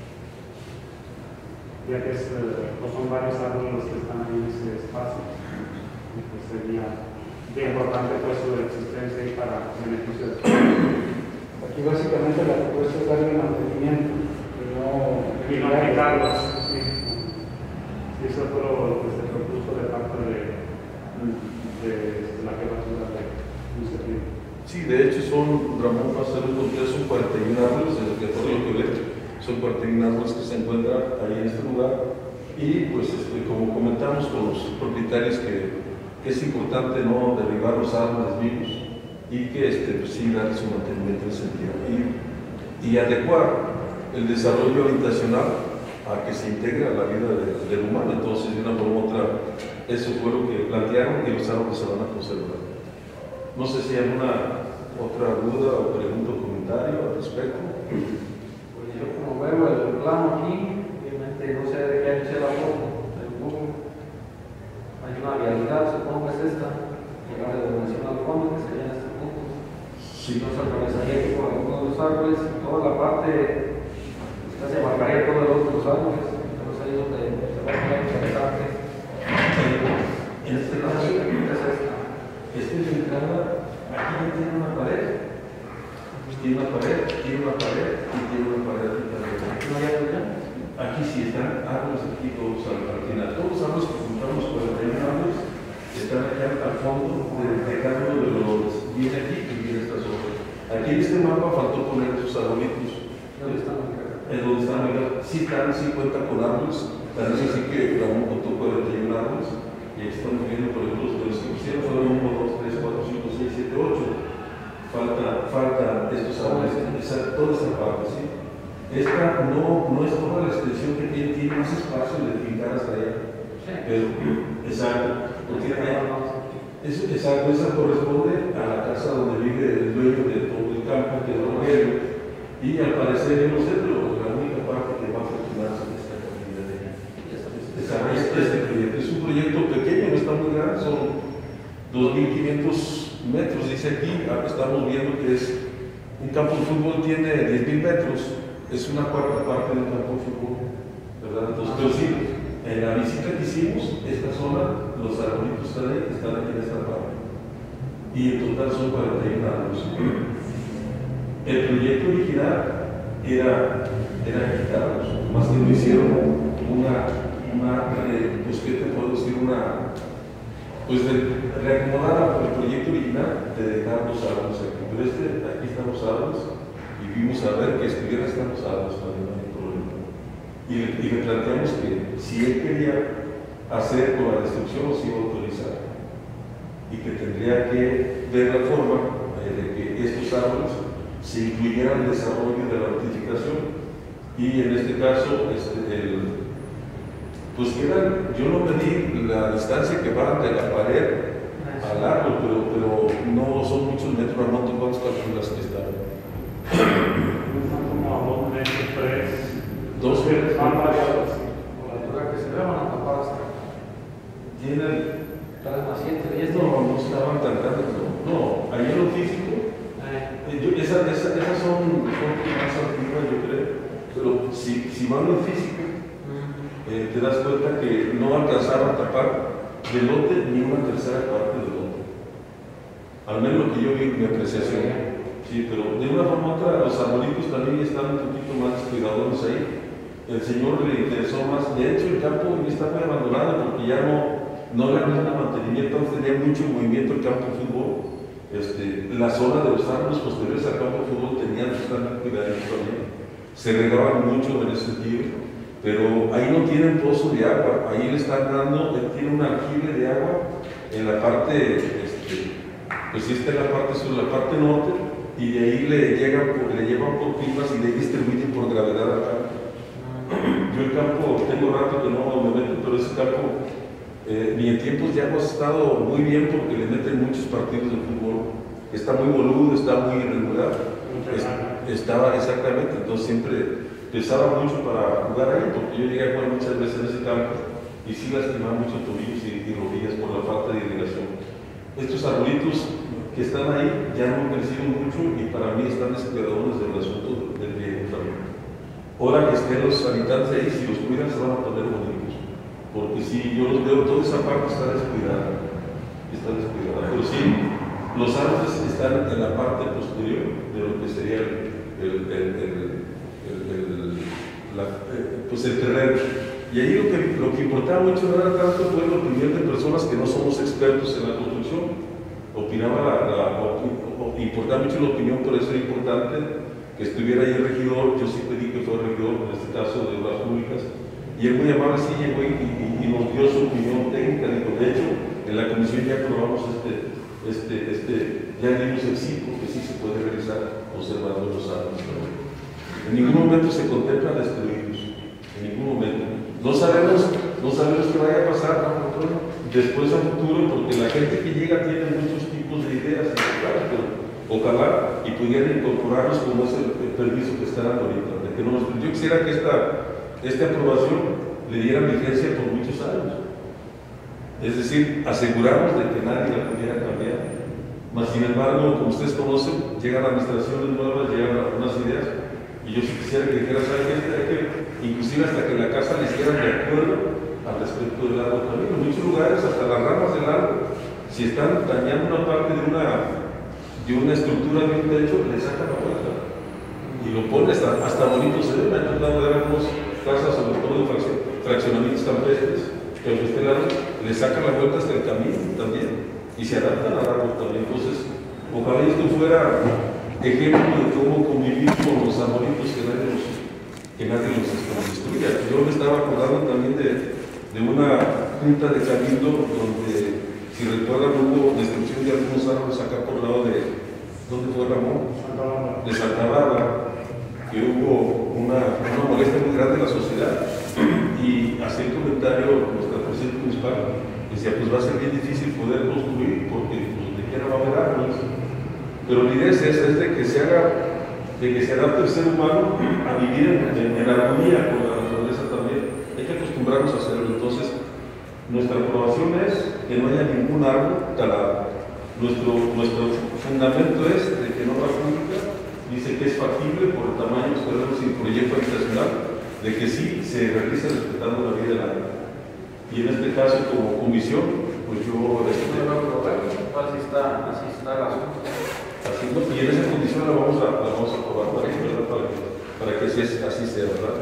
Ya que pues son varios árboles los que están ahí en ese espacio, y pues sería de importante pues su existencia y para beneficio de todos.
Aquí básicamente la propuesta es darle mantenimiento y no
quitarlos. Sí. Eso fue lo que se propuso de parte de la jefatura de iniciativa.
Sí, de hecho Ramón va a hacer un conteo, son 41 árboles, desde que todo lo que ve, son 41 árboles que se encuentran ahí en este lugar. Y pues como comentamos con los propietarios que es importante no derribar los árboles vivos y que pues sí darle su mantenimiento en ese sentido y adecuar el desarrollo habitacional a que se integre a la vida del humano. Entonces, de una forma u otra, eso fue lo que plantearon y los árboles se van a conservar. No sé si hay alguna otra duda o pregunta o comentario al respecto.
Pues yo como veo el plano aquí, obviamente no sé de qué año sea la foto, hay una vialidad, supongo que es esta, llegar de donación al fondo, que sería en este punto.
Sí.
Entonces atravesaría aquí por algunos de los árboles, toda la parte, pues, se marcaría todos los árboles, entonces ahí es donde se va a poner interesante. En este caso, ¿qué es esta?
Esta es la entrada, aquí ya tiene una pared. Tiene una pared y tiene una pared aquí también.
¿Aquí no hay algo ya?
Aquí sí están árboles, aquí todos al final. Todos los árboles que juntamos 41 árboles están acá al fondo de cada uno de los. Viene aquí y viene esta zona. Aquí en este mapa faltó poner esos arbolitos.
¿Dónde están?
En donde están, sí cuentan con árboles. Tal vez así que Ramón contó 41 árboles. Y aquí estamos viendo, por ejemplo, los que pusieron fueron 1, 2, 3, 4, 5, 6, 7, 8. Falta estos árboles, toda esta parte, ¿sí? Esta no es toda la extensión que tiene más espacio de fincar hasta allá.
Sí.
Pero, exacto, exacto, esa corresponde a la casa donde vive el dueño de todo el campo, que es Rogelio, y al parecer, yo no sé, pero la única parte que va a funcionarse en esta comunidad de ella. Este proyecto es un proyecto pequeño, no está muy grande, son 2.500 metros, dice aquí, estamos viendo que es un campo de fútbol, tiene 10.000 metros. Es una cuarta parte del campo de fútbol, ¿verdad? Entonces, pero sí, en la visita que hicimos, esta zona, los arbolitos están aquí en esta parte. Y en total son 41 árboles. El proyecto original era quitarlos, más que no hicieron pues, ¿qué te puedo decir? Pues de reacomodar el proyecto original de dejar los árboles aquí. Pero aquí están los árboles. Y vimos a ver que estuviera estando árboles para no hay problema. Y le planteamos que si él quería hacer con la destrucción, los iba a autorizar. Y que tendría que ver la forma de que estos árboles se incluyeran en el desarrollo de la notificación. Y en este caso, pues yo no medí la distancia que va de la pared al árbol, pero no son muchos metros. Ramón, ¿tú cuántos calculas que están?
Están como a 2 metros, 3.
2 metros.
Van variados.
Por la altura que se ve, van a tapar hasta
Tienen.
3 más 7, 10.
No estaban tan grandes, no. Ahí en lo físico, esas son más antiguas, yo creo. Pero si van en físico, te das cuenta que no alcanzaron a tapar del lote ni una tercera parte del lote. Al menos lo que yo vi en mi apreciación. Sí, pero de una forma u otra, los arbolitos también están un poquito más descuidados ahí. El señor le interesó más. De hecho, el campo está muy abandonado porque ya no le dan mantenimiento. Antes tenía mucho movimiento el campo de fútbol. La zona de los árboles posteriores al campo de fútbol tenían que estar cuidados también. Se regaban mucho en ese sentido, pero ahí no tienen pozo de agua. Ahí le están dando, tiene un aljibe de agua en la parte pues sí está en la parte sur, la parte norte, y de ahí le llevan por pipas y de ahí distribuyen por gravedad al campo. Yo el campo, tengo rato que no me meto, pero ese campo, ni en tiempos ya hemos estado muy bien porque le meten muchos partidos de fútbol. Está muy boludo, está muy irregular. Estaba exactamente, entonces siempre pesaba mucho para jugar ahí, porque yo llegué a jugar muchas veces en ese campo y sí lastimaba mucho tobillos y rodillas por la falta de irrigación. Estos arbolitos que están ahí ya no han crecido mucho y para mí están descuidados del asunto del riego también. Ahora que estén los habitantes ahí, si los cuidan se van a poner bonitos, porque si yo los veo, toda esa parte está descuidada, pero sí, los árboles están en la parte posterior de lo que sería el terreno. Y ahí lo que importaba mucho no era tanto fue la opinión de personas que no somos expertos en la construcción. Importaba mucho la opinión, por eso era importante que estuviera ahí el regidor. Yo sí pedí que fuera el regidor, en este caso de Obras Públicas, y él muy amable sí llegó y nos dio su opinión técnica. Dijo, de hecho, en la comisión ya aprobamos ya dimos el sí, porque sí se puede realizar observando los árboles. En ningún momento se contempla destruirlos, en ningún momento. No sabemos qué vaya a pasar después a futuro, porque la gente que llega tiene muchos tipos de ideas, claro, pero ojalá y pudieran incorporarlos como es el permiso que está dando ahorita. Yo quisiera que esta aprobación le diera vigencia por muchos años. Es decir, asegurarnos de que nadie la pudiera cambiar. Mas, sin embargo, como ustedes conocen, llegan administraciones nuevas, llegan algunas ideas, y yo sí quisiera que dijera, ¿sabe qué? Inclusive hasta que la casa le hicieran de acuerdo al respecto del árbol también. En muchos lugares, hasta las ramas del árbol, si están dañando una parte de una estructura de un techo, le sacan la vuelta y lo pone hasta bonito se ve. Me han tratado de ver algunas casas, sobre todo de fraccionamientos campestres, que aunque esté largo, le sacan la vuelta hasta el camino también y se adaptan al árbol también. Entonces, ojalá esto fuera ejemplo de cómo convivir con los arbolitos que nadie los destruya. Yo me estaba acordando también de una junta de cabildo donde, si recuerdan, hubo destrucción de algunos árboles acá por el lado de, ¿dónde fue Ramón? De Santa Bárbara, que hubo una molestia muy grande en la sociedad, y hacía el comentario nuestra presidenta municipal, decía, pues va a ser bien difícil poder construir porque pues, donde quiera va a haber árboles. Pero la idea es esa, es de que se adapte el ser humano a vivir en armonía con la naturaleza también. Hay que acostumbrarnos a hacerlo. Entonces, nuestra aprobación es que no haya ningún árbol talado. Nuestro fundamento es de que en Obras Públicas dice que es factible por el tamaño que tenemos y el proyecto habitacional, de que sí se realice respetando la vida del árbol. Y en este caso, como comisión, pues yo
así está el asunto.
Y en esa condición la vamos a aprobar para que así sea, ¿verdad?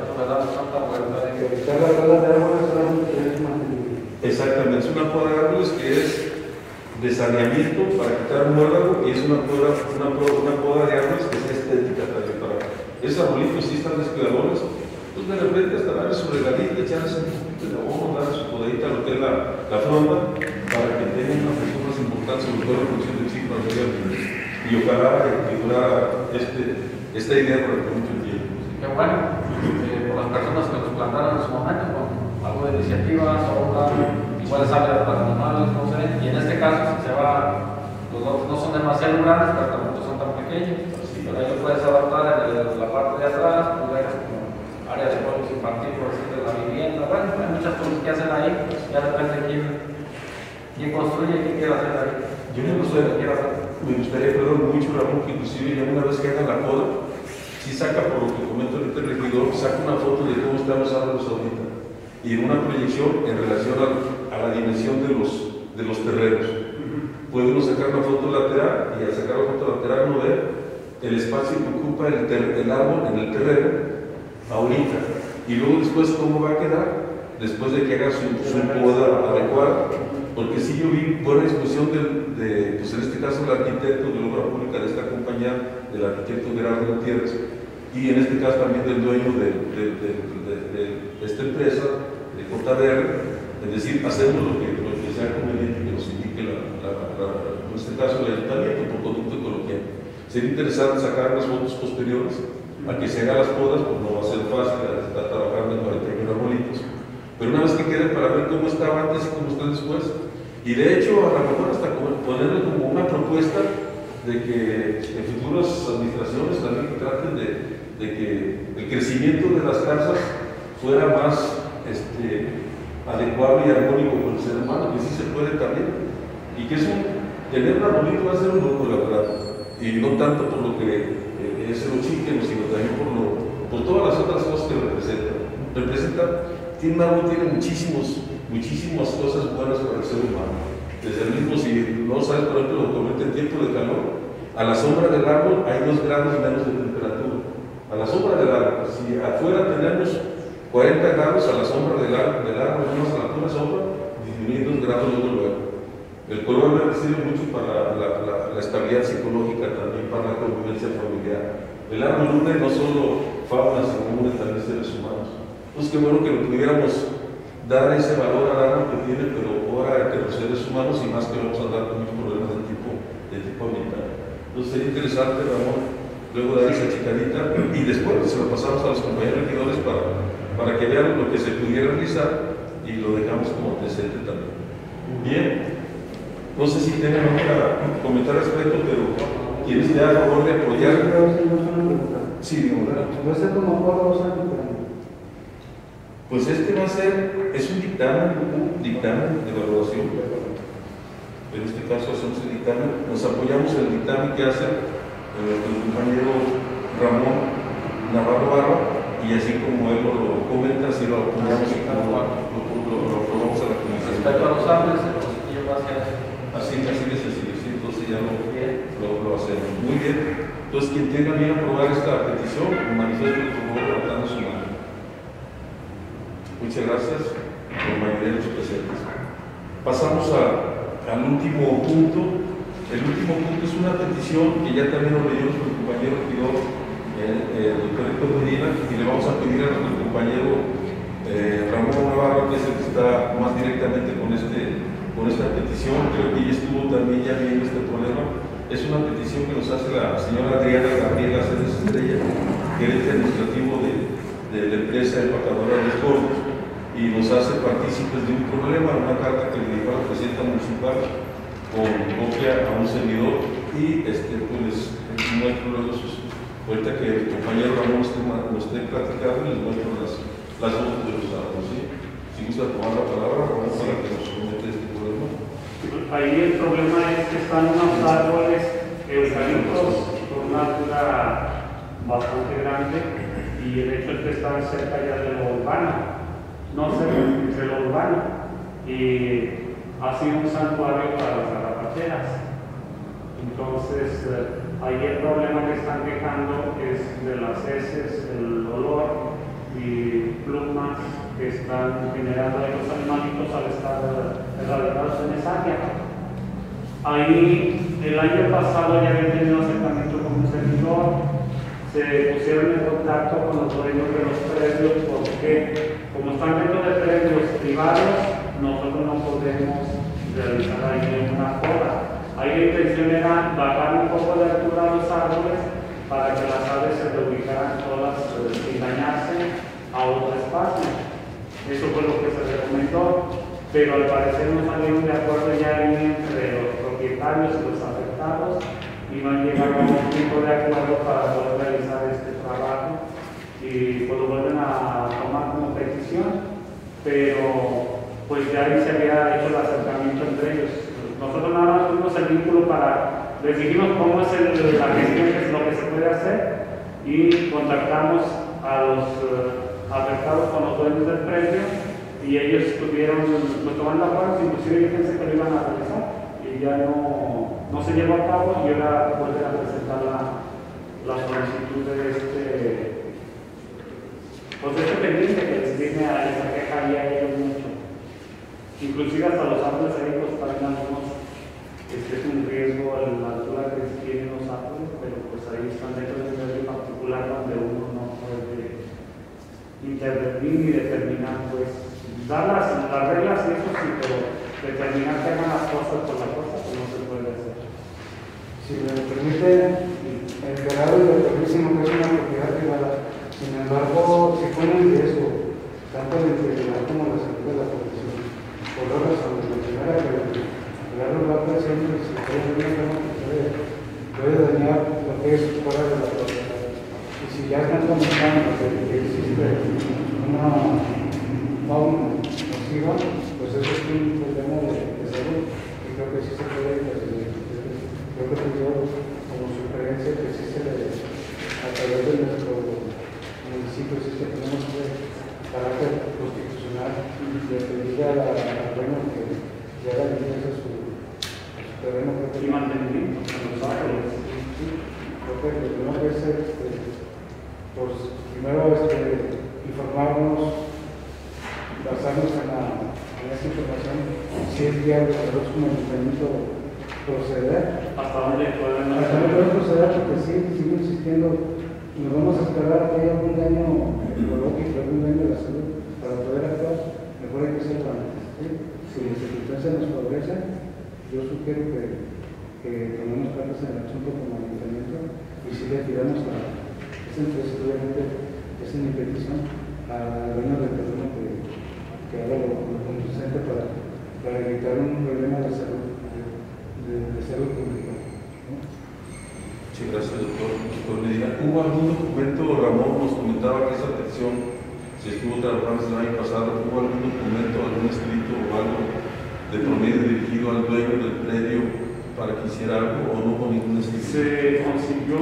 Exactamente, es una poda de árboles que es de saneamiento para quitar un muérdago, y es una poda de árboles que es estética también. Esos arbolitos sí están descuidadores, pues de repente hasta darle su regalito, echarles un poquito de abono, darle su podadita a lo que es la fronda, para que tengan una función más importante, sobre todo la producción de oxígeno. Y ojalá que durara esta idea por mucho tiempo.
Qué bueno, por las personas que nos plantaron en su momento, con algo de iniciativas, igual sale de las animales, no sé, y en este caso, si se va, los lotes no son demasiado grandes, pero tampoco son tan pequeños, pero ahí lo puedes adaptar en la parte de atrás, tú dejas como área de juegos infantiles, por decir, de la vivienda. Bueno, hay muchas cosas que hacen ahí, ya depende de quién construye y quién quiere hacer ahí.
Yo me gustaría, perdón, mucho, Ramón, que inclusive ya una vez que hagan la poda, si saca, por lo que comento ahorita el regidor, saca una foto de cómo están los árboles ahorita y en una proyección en relación a la dimensión de los terrenos. Puede uno sacar una foto lateral, y al sacar la foto lateral uno ve el espacio que ocupa el árbol en el terreno ahorita, y luego después cómo va a quedar después de que haga su poda adecuada. Porque sí, yo vi buena discusión pues en este caso, el arquitecto de la obra pública de esta compañía, del arquitecto Gerardo Gutiérrez, y en este caso también del dueño de esta empresa, de JDR, es decir, hacemos lo que sea conveniente que nos indique en este caso el ayuntamiento, por conducto coloquial. Sería interesante sacar las fotos posteriores a que se hagan las podas, pues no va a ser fácil estar trabajando en 41 arbolitos, pero una vez que quede para ver cómo estaba antes y cómo está después, y de hecho a lo mejor hasta ponerle como una propuesta de que en futuras administraciones también traten de que el crecimiento de las casas fuera más adecuado y armónico con el ser humano, que sí se puede también, y que tener un arbolito va a ser un lujo, la verdad, y no tanto por lo que es el oxígeno, sino también por todas las otras cosas que tiene un árbol, tiene muchísimas cosas buenas para el ser humano. Desde el mismo, si no sabes, por ejemplo, lo comenta en tiempo de calor, a la sombra del árbol hay 2 grados menos de temperatura. A la sombra del árbol, si afuera tenemos 40 grados, a la sombra del árbol, menos a la pura sombra, disminuye 2 grados luego. El color verde sirve mucho para la estabilidad psicológica, también para la convivencia familiar. El árbol une no solo fauna, sino une también seres humanos. Entonces, qué bueno que lo pudiéramos dar ese valor al árbol que tiene, pero ahora entre los seres humanos, y más que vamos a andar con muchos problemas de tipo ambiental. Entonces, sería interesante, Ramón, luego dar esa chicadita y después se lo pasamos a los compañeros regidores para que vean lo que se pudiera realizar y lo dejamos como antecedente también. Bien. No sé si tienen algo que comentar al respecto, pero quien esté a favor de apoyar. Sí, digo,
¿va a ser como por 2 años?
Pues va a ser, es un dictamen de evaluación. En este caso hacemos el dictamen, nos apoyamos en el dictamen que hace el compañero Ramón Navarro Barba, y así como él lo comenta, así lo apoyamos y lo aprobamos a la comisión.
Respecto a los árboles, el concepto va hacia eso.
Así de sencillo, sí, entonces ya lo hacemos. Muy bien. Entonces, quien tenga bien aprobar esta petición, manifieste por favor levantando su mano. Muchas gracias por la mayoría de los presentes. Pasamos al último punto. El último punto es una petición que ya también lo leyó nuestro compañero regidor, el doctor Héctor Medina, y le vamos a pedir a nuestro compañero Ramón Navarro, que es el que está más directamente con esta petición. Creo que ella estuvo también ya viendo este problema. Es una petición que nos hace la señora Adriana Gabriela Ceres Estrella, gerente administrativo de la empresa empacadora de Gordos, y nos hace partícipes de un problema, una carta que le dijo a la presidenta municipal con copia a un servidor, y pues muestro luego ahorita que el compañero Ramón nos esté platicando, les muestro las voces de los árboles. ¿Sí? Si gusta tomar la palabra, Ramón, para que nos comente este problema.
Ahí el problema es que están unos árboles eucaliptos con una altura bastante grande, y el hecho es que están cerca ya de lo urbano, no cerca de lo urbano, y ha sido un santuario para las garrapateras. Entonces, ahí el problema que están quejando es de las heces, el olor y plumas que están generando ahí los animalitos al estar erradicados en esa área. Ahí el año pasado ya habían tenido acercamiento con un servidor, se pusieron en contacto con los dueños de los predios, porque como están dentro de predios privados, nosotros no podemos realizar ahí una poda. Ahí la intención era bajar un poco de altura a los árboles para que las aves se reubicaran todas sin dañarse a otro espacio. Eso fue lo que se recomendó, pero al parecer no salieron de acuerdo ya entre los propietarios y los afectados, y no han llegado a un tipo de acuerdo para poder realizar este trabajo, y pues lo vuelven a tomar como petición, pero pues ya ahí se había hecho el acercamiento entre ellos. Nosotros nada más tuvimos el vínculo les dijimos cómo es la gestión, que es lo que se puede hacer, y contactamos a los afectados con los dueños del predio, y ellos estuvieron tomando acuerdos, inclusive fíjense que lo iban a realizar, y ya no se llevó a cabo, y ahora vuelven a presentar la solicitud de este pendiente que les viene a esa queja y a ellos mucho. Inclusive hasta los árboles ahí pues también algunos, es un riesgo a la altura que tienen los árboles, pero pues ahí están dentro de un medio particular donde uno no puede intervenir ni determinar, pues dar las reglas y eso sí, pero determinar que hagan las cosas por la fuerza, pues no se puede hacer.
Si me permite, el grado y el terrorismo que es una propiedad privada, sin embargo, se pone en riesgo tanto la integridad como la salud de la población. Por dos razones. La primera, que el árbol va creciendo y si puede dañar lo que es fuera de la propiedad. Y si ya están comentando que existe una fauna nociva, pues eso es un problema de salud. Y creo que sí se puede percibir. Creo que yo, como sugerencia, que sí se le, a través de nuestro municipio, sí que tenemos carácter constitucional, le pediría al dueño que haga limpieza a su terreno.
Y mantenimiento, los árboles.
Creo que lo primero que es, pues, primero informarnos, basarnos en esta información, si es viable para los como ayuntamiento proceder.
¿Hasta dónde pueden
proceder? Porque sí, sigo insistiendo, nos vamos a esperar a que haya algún daño ecológico, algún daño de la salud, para poder actuar, mejor hay que hacerlo antes. ¿Sí? Si las circunstancias nos favorecen, yo sugiero que tomemos cartas en el asunto como ayuntamiento y si le tiramos es mi petición al dueño del terreno que haga lo conducente para evitar un problema de salud pública. ¿No?
Sí, gracias, doctor. ¿Hubo algún documento, Ramón nos comentaba que esa petición se estuvo trabajando el año pasado, ¿hubo algún documento, algún escrito o algo de promedio dirigido al dueño del predio para que hiciera algo o no con ningún escrito?
Se consiguió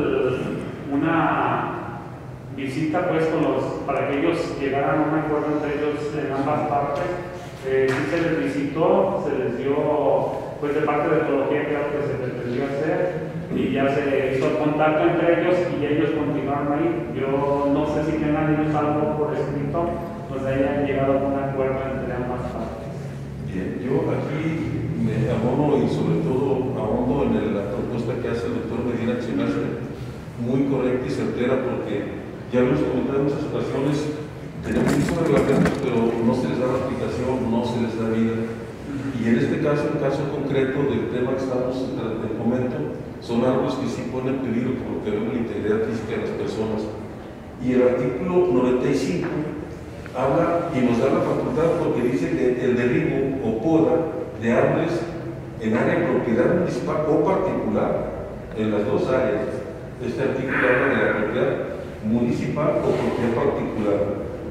una visita pues para que ellos llegaran a un acuerdo entre ellos en ambas partes. Sí se les visitó, se les dio pues de parte de ecología que era lo que se pretendió hacer y ya se hizo el contacto entre ellos y ellos continuaron ahí. Yo no sé si tengan ellos algo por escrito, pues hayan llegado a un acuerdo entre ambas partes.
Bien, yo aquí me abono y sobre todo ahondo en la propuesta que hace el doctor Medina Chenaste, muy correcta y certera, porque ya lo hemos comentado en muchas ocasiones, tenemos muchos reglamentos, pero no se les da la aplicación, no se les da vida. Y en este caso, el caso concreto del tema que estamos en el momento, son árboles que sí ponen en peligro por lo que vemos la integridad física de las personas. Y el artículo 95 habla y nos da la facultad porque dice que el derribo o poda de árboles en área de propiedad municipal o particular, en las dos áreas. Este artículo habla de la propiedad municipal o propiedad particular.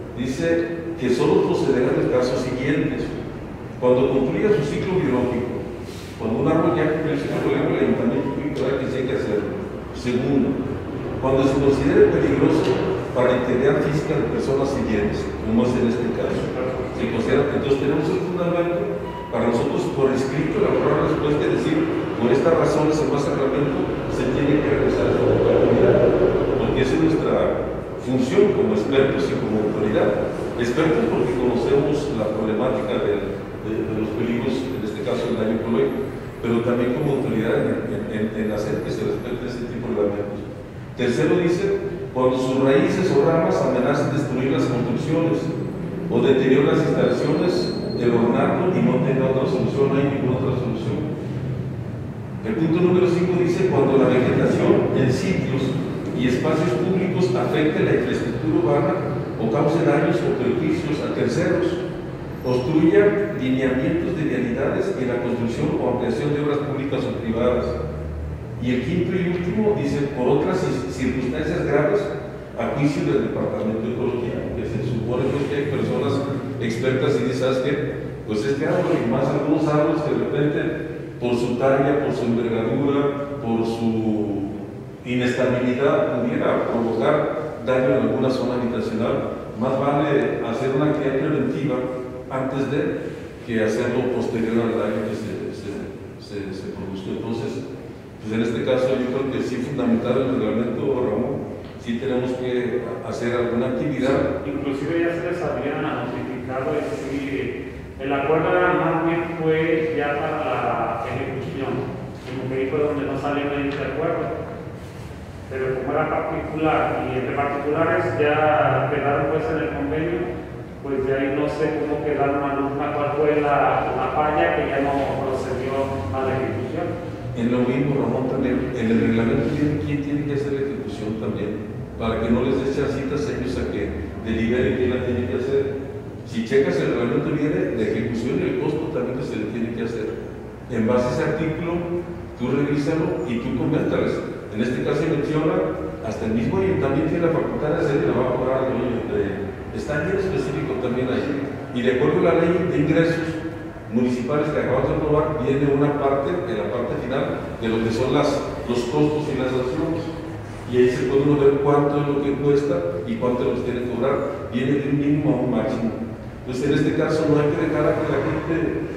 Dice que solo procederá en los casos siguientes: cuando concluya su ciclo biológico, cuando un árbol ya cumple el ciclo biológico, el ayuntamiento puede que sí hay que hacerlo. Segundo, cuando se considere peligroso para la integridad física de personas siguientes, como es en este caso. Se considera, entonces tenemos el fundamento para nosotros por escrito elaborar la respuesta y decir, por estas razones, en más reglamento, se tiene que regresar a esta autoridad, porque esa es nuestra función como expertos y como autoridad. Expertos porque conocemos la problemática de los peligros, en este caso el daño ecológico, pero también como autoridad en hacer que se respete ese tipo de reglamentos. Tercero dice, cuando sus raíces o ramas amenazan destruir las construcciones o deteriorar las instalaciones, el ornato y no tenga otra solución, no hay ninguna otra solución. El punto número 5 dice, cuando la vegetación en sitios y espacios públicos afecte la infraestructura urbana o cause daños o perjuicios a terceros, obstruya lineamientos de vialidades en la construcción o ampliación de obras públicas o privadas. Y el quinto y último dice, por otras circunstancias graves, a juicio del Departamento de Ecología, que se supone pues, que hay personas expertas y dicen, ¿sabes qué? Pues este árbol y más algunos árboles que de repente, por su talla, por su envergadura, por su inestabilidad, pudiera provocar daño en alguna zona habitacional. Más vale hacer una actividad preventiva antes de que hacerlo posterior al daño que se produjo. Entonces, pues en este caso yo creo que sí fundamental el reglamento, Ramón, sí tenemos que hacer alguna actividad.
Inclusive ya se les había notificado, es decir, el acuerdo más bien fue ya para la ejecución, como que ahí fue donde no salió de este acuerdo. Pero como era particular y entre particulares ya quedaron pues en el convenio, pues de ahí no sé cómo quedaron a cuál fue la falla que ya no procedió a la ejecución.
En lo mismo, Ramón, también, en el reglamento viene quién tiene que hacer la ejecución también, para que no les des chancitas a ellos a que deliberen quién la tiene que hacer. Si checas el reglamento viene de ejecución y el costo también que se le tiene que hacer. En base a ese artículo, tú revísalo y tú coméntales. En este caso menciona, hasta el mismo ayuntamiento tiene la facultad de hacer y la va a cobrar al dueño. Está bien específico también ahí. Y de acuerdo a la ley de ingresos municipales que acabamos de aprobar, viene una parte, en la parte final, de lo que son los costos y las sanciones. Y ahí se puede uno ver cuánto es lo que cuesta y cuánto los tiene que cobrar. Viene de un mínimo a un máximo. Entonces, en este caso, no hay que dejar a que la gente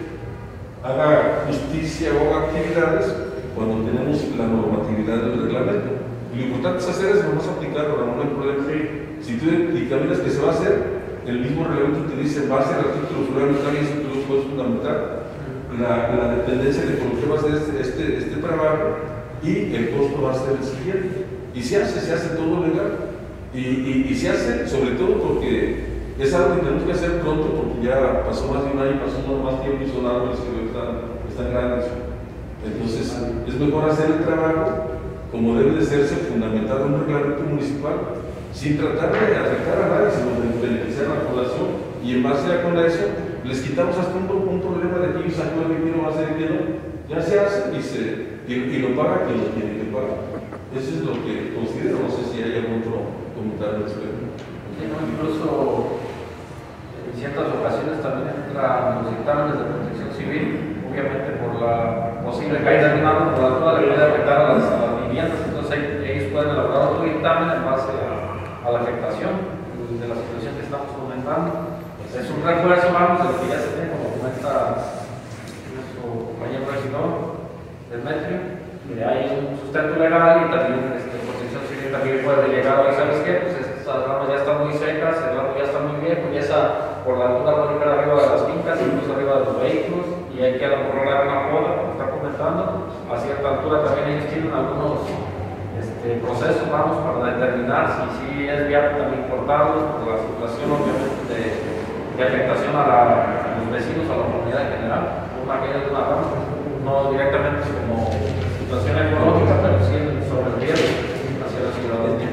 haga justicia o haga actividades cuando tenemos la normatividad del reglamento. Y lo importante es hacer es nomás aplicarlo, no hay problema. Si tú dictaminas que se va a hacer, el mismo reglamento te dice, en base al artículo fulano y eso tú lo puedes fundamentar, la dependencia de por qué va a hacer este trabajo y el costo va a ser el siguiente. Y se hace todo legal. Y se hace sobre todo porque es algo que tenemos que hacer pronto, porque ya pasó más de un año, pasó más tiempo y son árboles que están grandes. Entonces, es mejor hacer el trabajo como debe de serse, fundamentado en un reglamento municipal, sin tratar de afectar a nadie, sino de beneficiar a la población. Y en base a con eso, les quitamos hasta un problema de que ellos actúan que no va a hacer y que no. Ya se hace y lo paga quien lo tiene que pagar. Eso es lo que considero. No sé si hay algún otro comentario al respecto.
Sí, no, incluso en ciertas ocasiones también entran los dictámenes de protección civil, obviamente por la posible caída de un árbol, por la altura que puede afectar a las viviendas. Entonces ellos pueden elaborar otro dictamen en base a la afectación de la situación que estamos comentando. Es un refuerzo, vamos, de lo que ya se tiene, como comenta nuestro compañero regidor Demetrio, que hay un sustento legal y también protección civil también puede llegar a, ¿sabes qué? Pues estas ramas ya están muy secas, el árbol ya está muy viejo y esa por la altura puede llegar arriba de las fincas, incluso arriba de los vehículos, y hay que agarrar una poda, como está comentando. A cierta altura también ellos tienen algunos procesos, vamos, para determinar si es viable también cortarlos por la situación, obviamente, de afectación a los vecinos, a la comunidad en general, una caída de una rama, no directamente como situación económica, pero sí sobre el riesgo hacia la ciudadanía.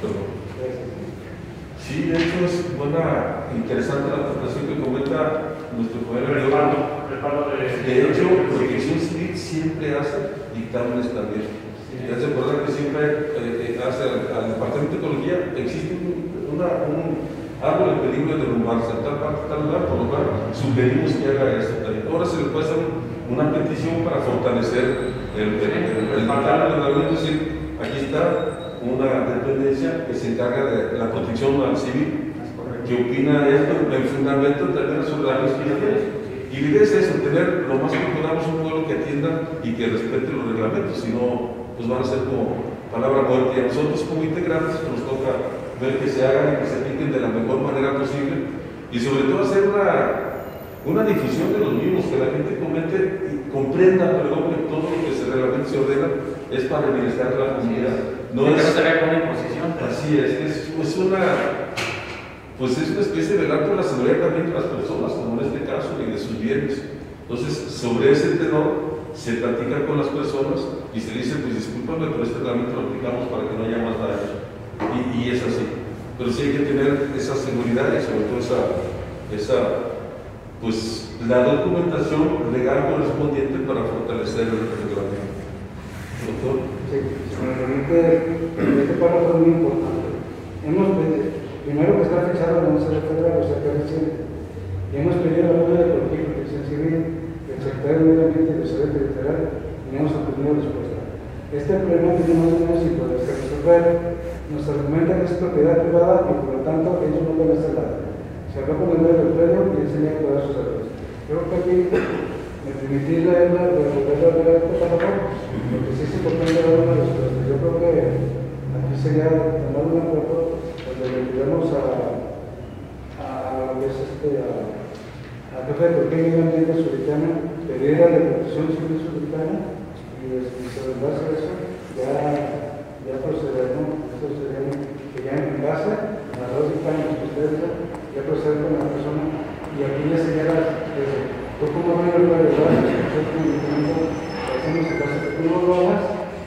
Sí, de hecho es buena, interesante la aportación que comenta nuestro poder. De hecho, Protección Civil siempre hace dictámenes también. Ya se acuerdan que siempre hace al Departamento de Ecología, existe un árbol en peligro de derrumbarse en tal parte, tal lugar, por lo cual sugerimos que haga eso también. Ahora se le puede hacer una petición para fortalecer el dictamen, es decir, aquí está una dependencia que se encarga de la protección al civil, que opina esto, el fundamento también sobre la investigación. Y la idea es eso, tener lo más que podamos un pueblo que atienda y que respete los reglamentos, si no, pues van a ser como palabra muerta. Y a nosotros como integrantes nos toca ver que se hagan y que se apliquen de la mejor manera posible y sobre todo hacer una difusión de los mismos, que la gente comprenda, perdón, que todo lo que se reglamente se ordena es para el bienestar de la comunidad.
No se vea como una imposición.
Así es una especie de velar por la seguridad también de las personas, como en este caso, y de sus bienes. Entonces, sobre ese tenor, se platica con las personas y se dice, pues discúlpame, pero este reglamento lo aplicamos para que no haya más daños. Y es así. Pero sí hay que tener esa seguridad y sobre todo pues la documentación legal correspondiente para fortalecer el reglamento. Doctor.
Sí, realmente este párrafo es muy importante. Primero que está fechado en la Universidad Federal, o sea que reciente, y hemos pedido a la Junta de Ecología y Protección Civil, el secretario de Medio Ambiente y de Seguridad Territorial, y no hemos obtenido respuesta. Este problema tiene más o menos sin poderse resolver. Nos argumenta que es propiedad privada y por lo tanto ellos no pueden hacer nada. Se habló con el dueño del predio y él se niega a todas sus errores. Creo que aquí me permitís leerla, volver a leer este párrafo, porque sí es importante dar una respuesta. Yo creo que aquí sería tomar un acuerdo donde le pidamos a jefe de Ecología y Medio Ambiente Suritana pedir a la Protección Civil Suritana y sobre base a eso ya procederemos, eso sería que ya en base a las dos dictámenes que ustedes ya proceder con la persona y aquí ya señala tú como amigo puedes ayudar, nosotros como documento hacemos el caso de tú no lo hagas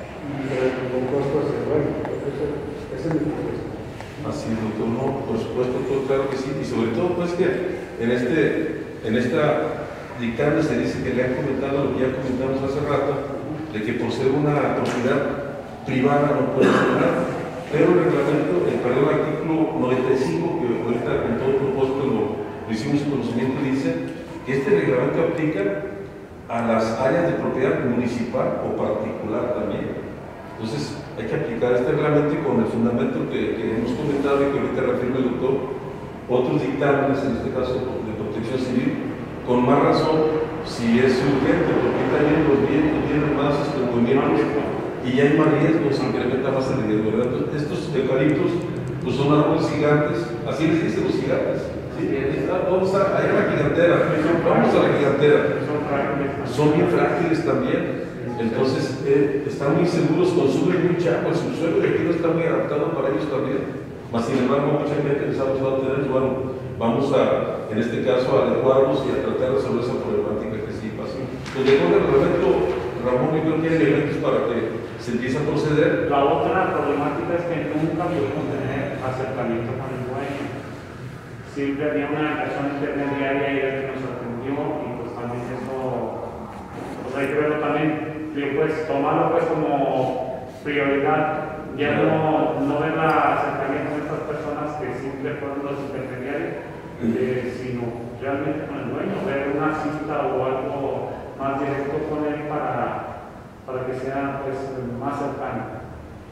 y con costos de bueno, esa es mi propuesta.
Así es, doctor, no, por supuesto, todo claro que sí, y sobre todo pues que en esta dictamen se dice que le han comentado lo que ya comentamos hace rato, de que por ser una propiedad privada no puede hacer nada, pero el reglamento, el artículo 95, que ahorita con todo propósito lo hicimos conocimiento, dice que este reglamento aplica a las áreas de propiedad municipal o particular también. Entonces, hay que aplicar este reglamento con el fundamento que hemos comentado y que ahorita reafirma el doctor, otros dictámenes, en este caso de protección civil, con más razón si es urgente, porque también los vientos tienen más movimientos y ya hay más riesgos, se incrementa más el riesgo, ¿verdad? Entonces, estos eucaliptos pues son árboles gigantes, así les dicen los gigantes. ¿Sí? Vamos a la gigantera, vamos a la gigantera. Son bien frágiles también. Entonces, están muy seguros, consumen mucha agua, el subsuelo de aquí no está muy adaptado para ellos también. Mas, sin embargo, mucha gente les ha gustado tener, bueno, vamos a, en este caso, a adecuarlos y a tratar de resolver esa problemática que sí pasa. Pues de acuerdo al reglamento, Ramón, yo creo que hay elementos para que se empiece a proceder.
La otra problemática es que nunca pudimos tener acercamiento con el dueño. Siempre había una persona intermediaria ahí que nos atendió y pues también eso, pues hay que verlo también. Pues tomarlo pues como prioridad, ya no ver la acercamiento con estas personas que siempre fueron los intermediarios, sino realmente con el dueño, ver una cita o algo más directo con él para que sea pues más cercano.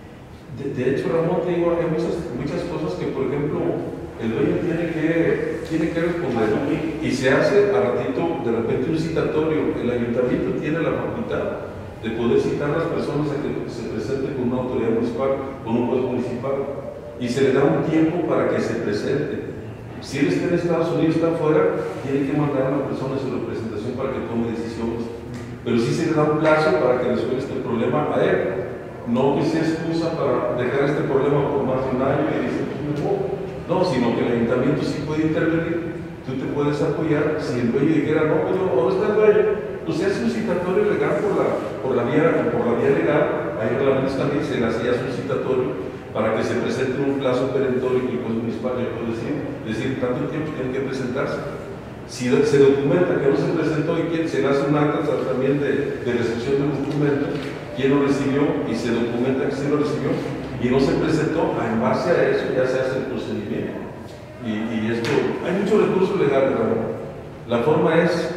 De hecho, Ramón, te digo, hay muchas cosas que, por ejemplo, el dueño tiene que responder y se hace a ratito, de repente, un citatorio. El ayuntamiento tiene la facultad de poder citar a las personas a que se presenten con una autoridad municipal, con un juez municipal, y se le da un tiempo para que se presente. Si él está en Estados Unidos, está afuera, tiene que mandar a una persona su representación para que tome decisiones. Pero sí se le da un plazo para que resuelva este problema a él. No que sea excusa para dejar este problema por más de un año y decir, no, sino que el ayuntamiento sí puede intervenir. Tú te puedes apoyar. Si el dueño dijera, no, pues no está el dueño, pues se hace un citatorio legal por la vía legal. Hay reglamentos también, se le hacía un citatorio para que se presente un plazo perentorio que el juez municipal le puede decir tanto tiempo tiene que presentarse. Si se documenta que no se presentó y quién, se le hace un acta también de recepción del documento, quién lo recibió y se documenta que se lo recibió y no se presentó, en base a eso ya se hace el procedimiento. Y esto, hay muchos recursos legales, Ramón. La forma es,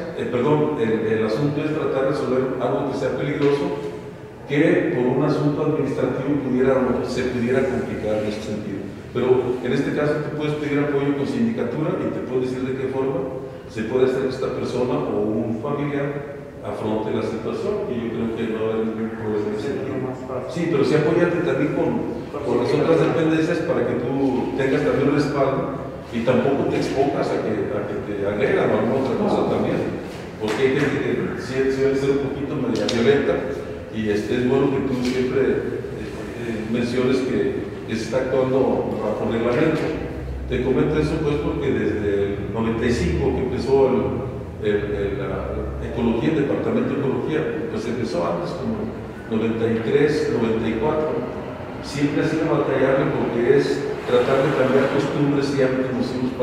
el asunto es tratar de resolver algo que sea peligroso, que por un asunto administrativo se pudiera complicar en ese sentido. Pero en este caso tú puedes pedir apoyo con sindicatura y te puedes decir de qué forma se puede hacer que esta persona o un familiar afronte la situación, y yo creo que no va a haber ningún problema en ese sentido. Sí, pero sí apóyate también con las otras dependencias para que tú tengas también un respaldo y tampoco te expongas a que te agregan o alguna otra cosa también, porque hay gente que suele ser un poquito media violenta y es bueno que tú siempre menciones que se está actuando bajo reglamento. Te comento eso pues porque desde el 95 que empezó la ecología, el departamento de ecología, pues empezó antes como 93, 94, siempre ha sido batallable porque es tratar de cambiar costumbres y hábitos nocivos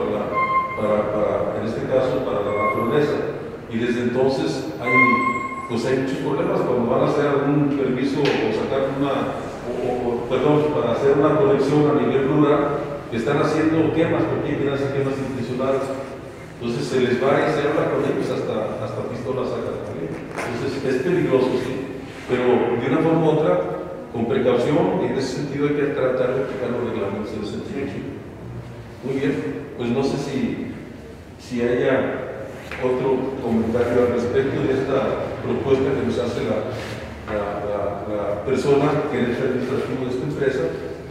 en este caso, para la naturaleza. Y desde entonces hay muchos problemas cuando van a hacer algún permiso o sacar para hacer una conexión a nivel rural, que están haciendo quemas, porque quieren hacer quemas intencionales. Entonces se les va y se habla con ellos hasta pistolas sacan también. Entonces es peligroso, sí, pero de una forma u otra, con precaución, y en ese sentido hay que tratar de aplicar los reglamentos en ese sentido. Muy bien, pues no sé si haya otro comentario al respecto de esta propuesta que nos hace la persona que es el administrativo de esta empresa,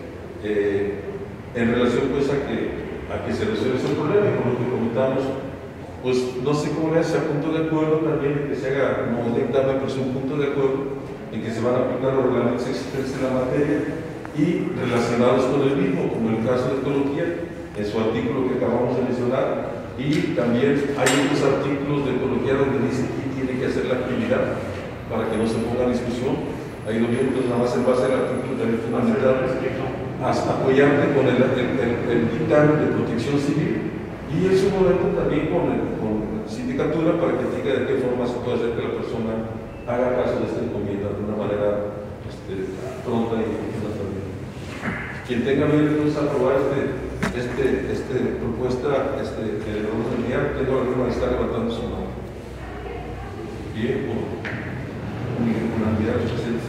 en relación pues a que se resuelva ese problema. Y como lo que comentamos, pues no sé cómo le hace a punto de acuerdo también en que se haga, no dictamen, pero sí un punto de acuerdo en que se van a aplicar los reglamentos existentes en la materia y relacionados con el mismo, como el caso de ecología, en su artículo que acabamos de mencionar, y también hay otros artículos de ecología donde dice quién tiene que hacer la actividad para que no se ponga en discusión. Ahí lo mismo, pues nada más en base al artículo también fundamental, apoyarte con el dictamen de protección civil y en su momento también con sindicatura para que diga de qué forma se puede hacer que la persona haga caso de esta encomienda de una manera pronta y natural. Quien tenga bien entonces aprobar esta propuesta de orden del día, tengo la misma está levantando su mano. Bien, por unanimidad de los presentes.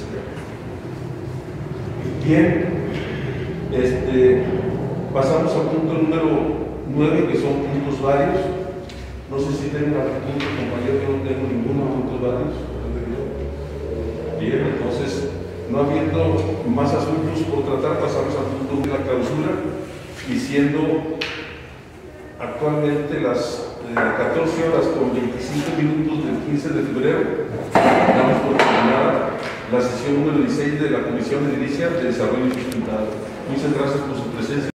Bien, pasamos al punto número 9, que son puntos varios. No sé si tengo algún punto, compañero, yo no tengo ninguno puntos varios. Bien, entonces, no habiendo más asuntos por tratar, pasamos al punto de la clausura, y siendo actualmente las 14 horas con 25 minutos del 15 de febrero, damos por terminada la sesión número 16 de la Comisión de Edilicia de Desarrollo Sustentable. Muchas gracias por su presencia.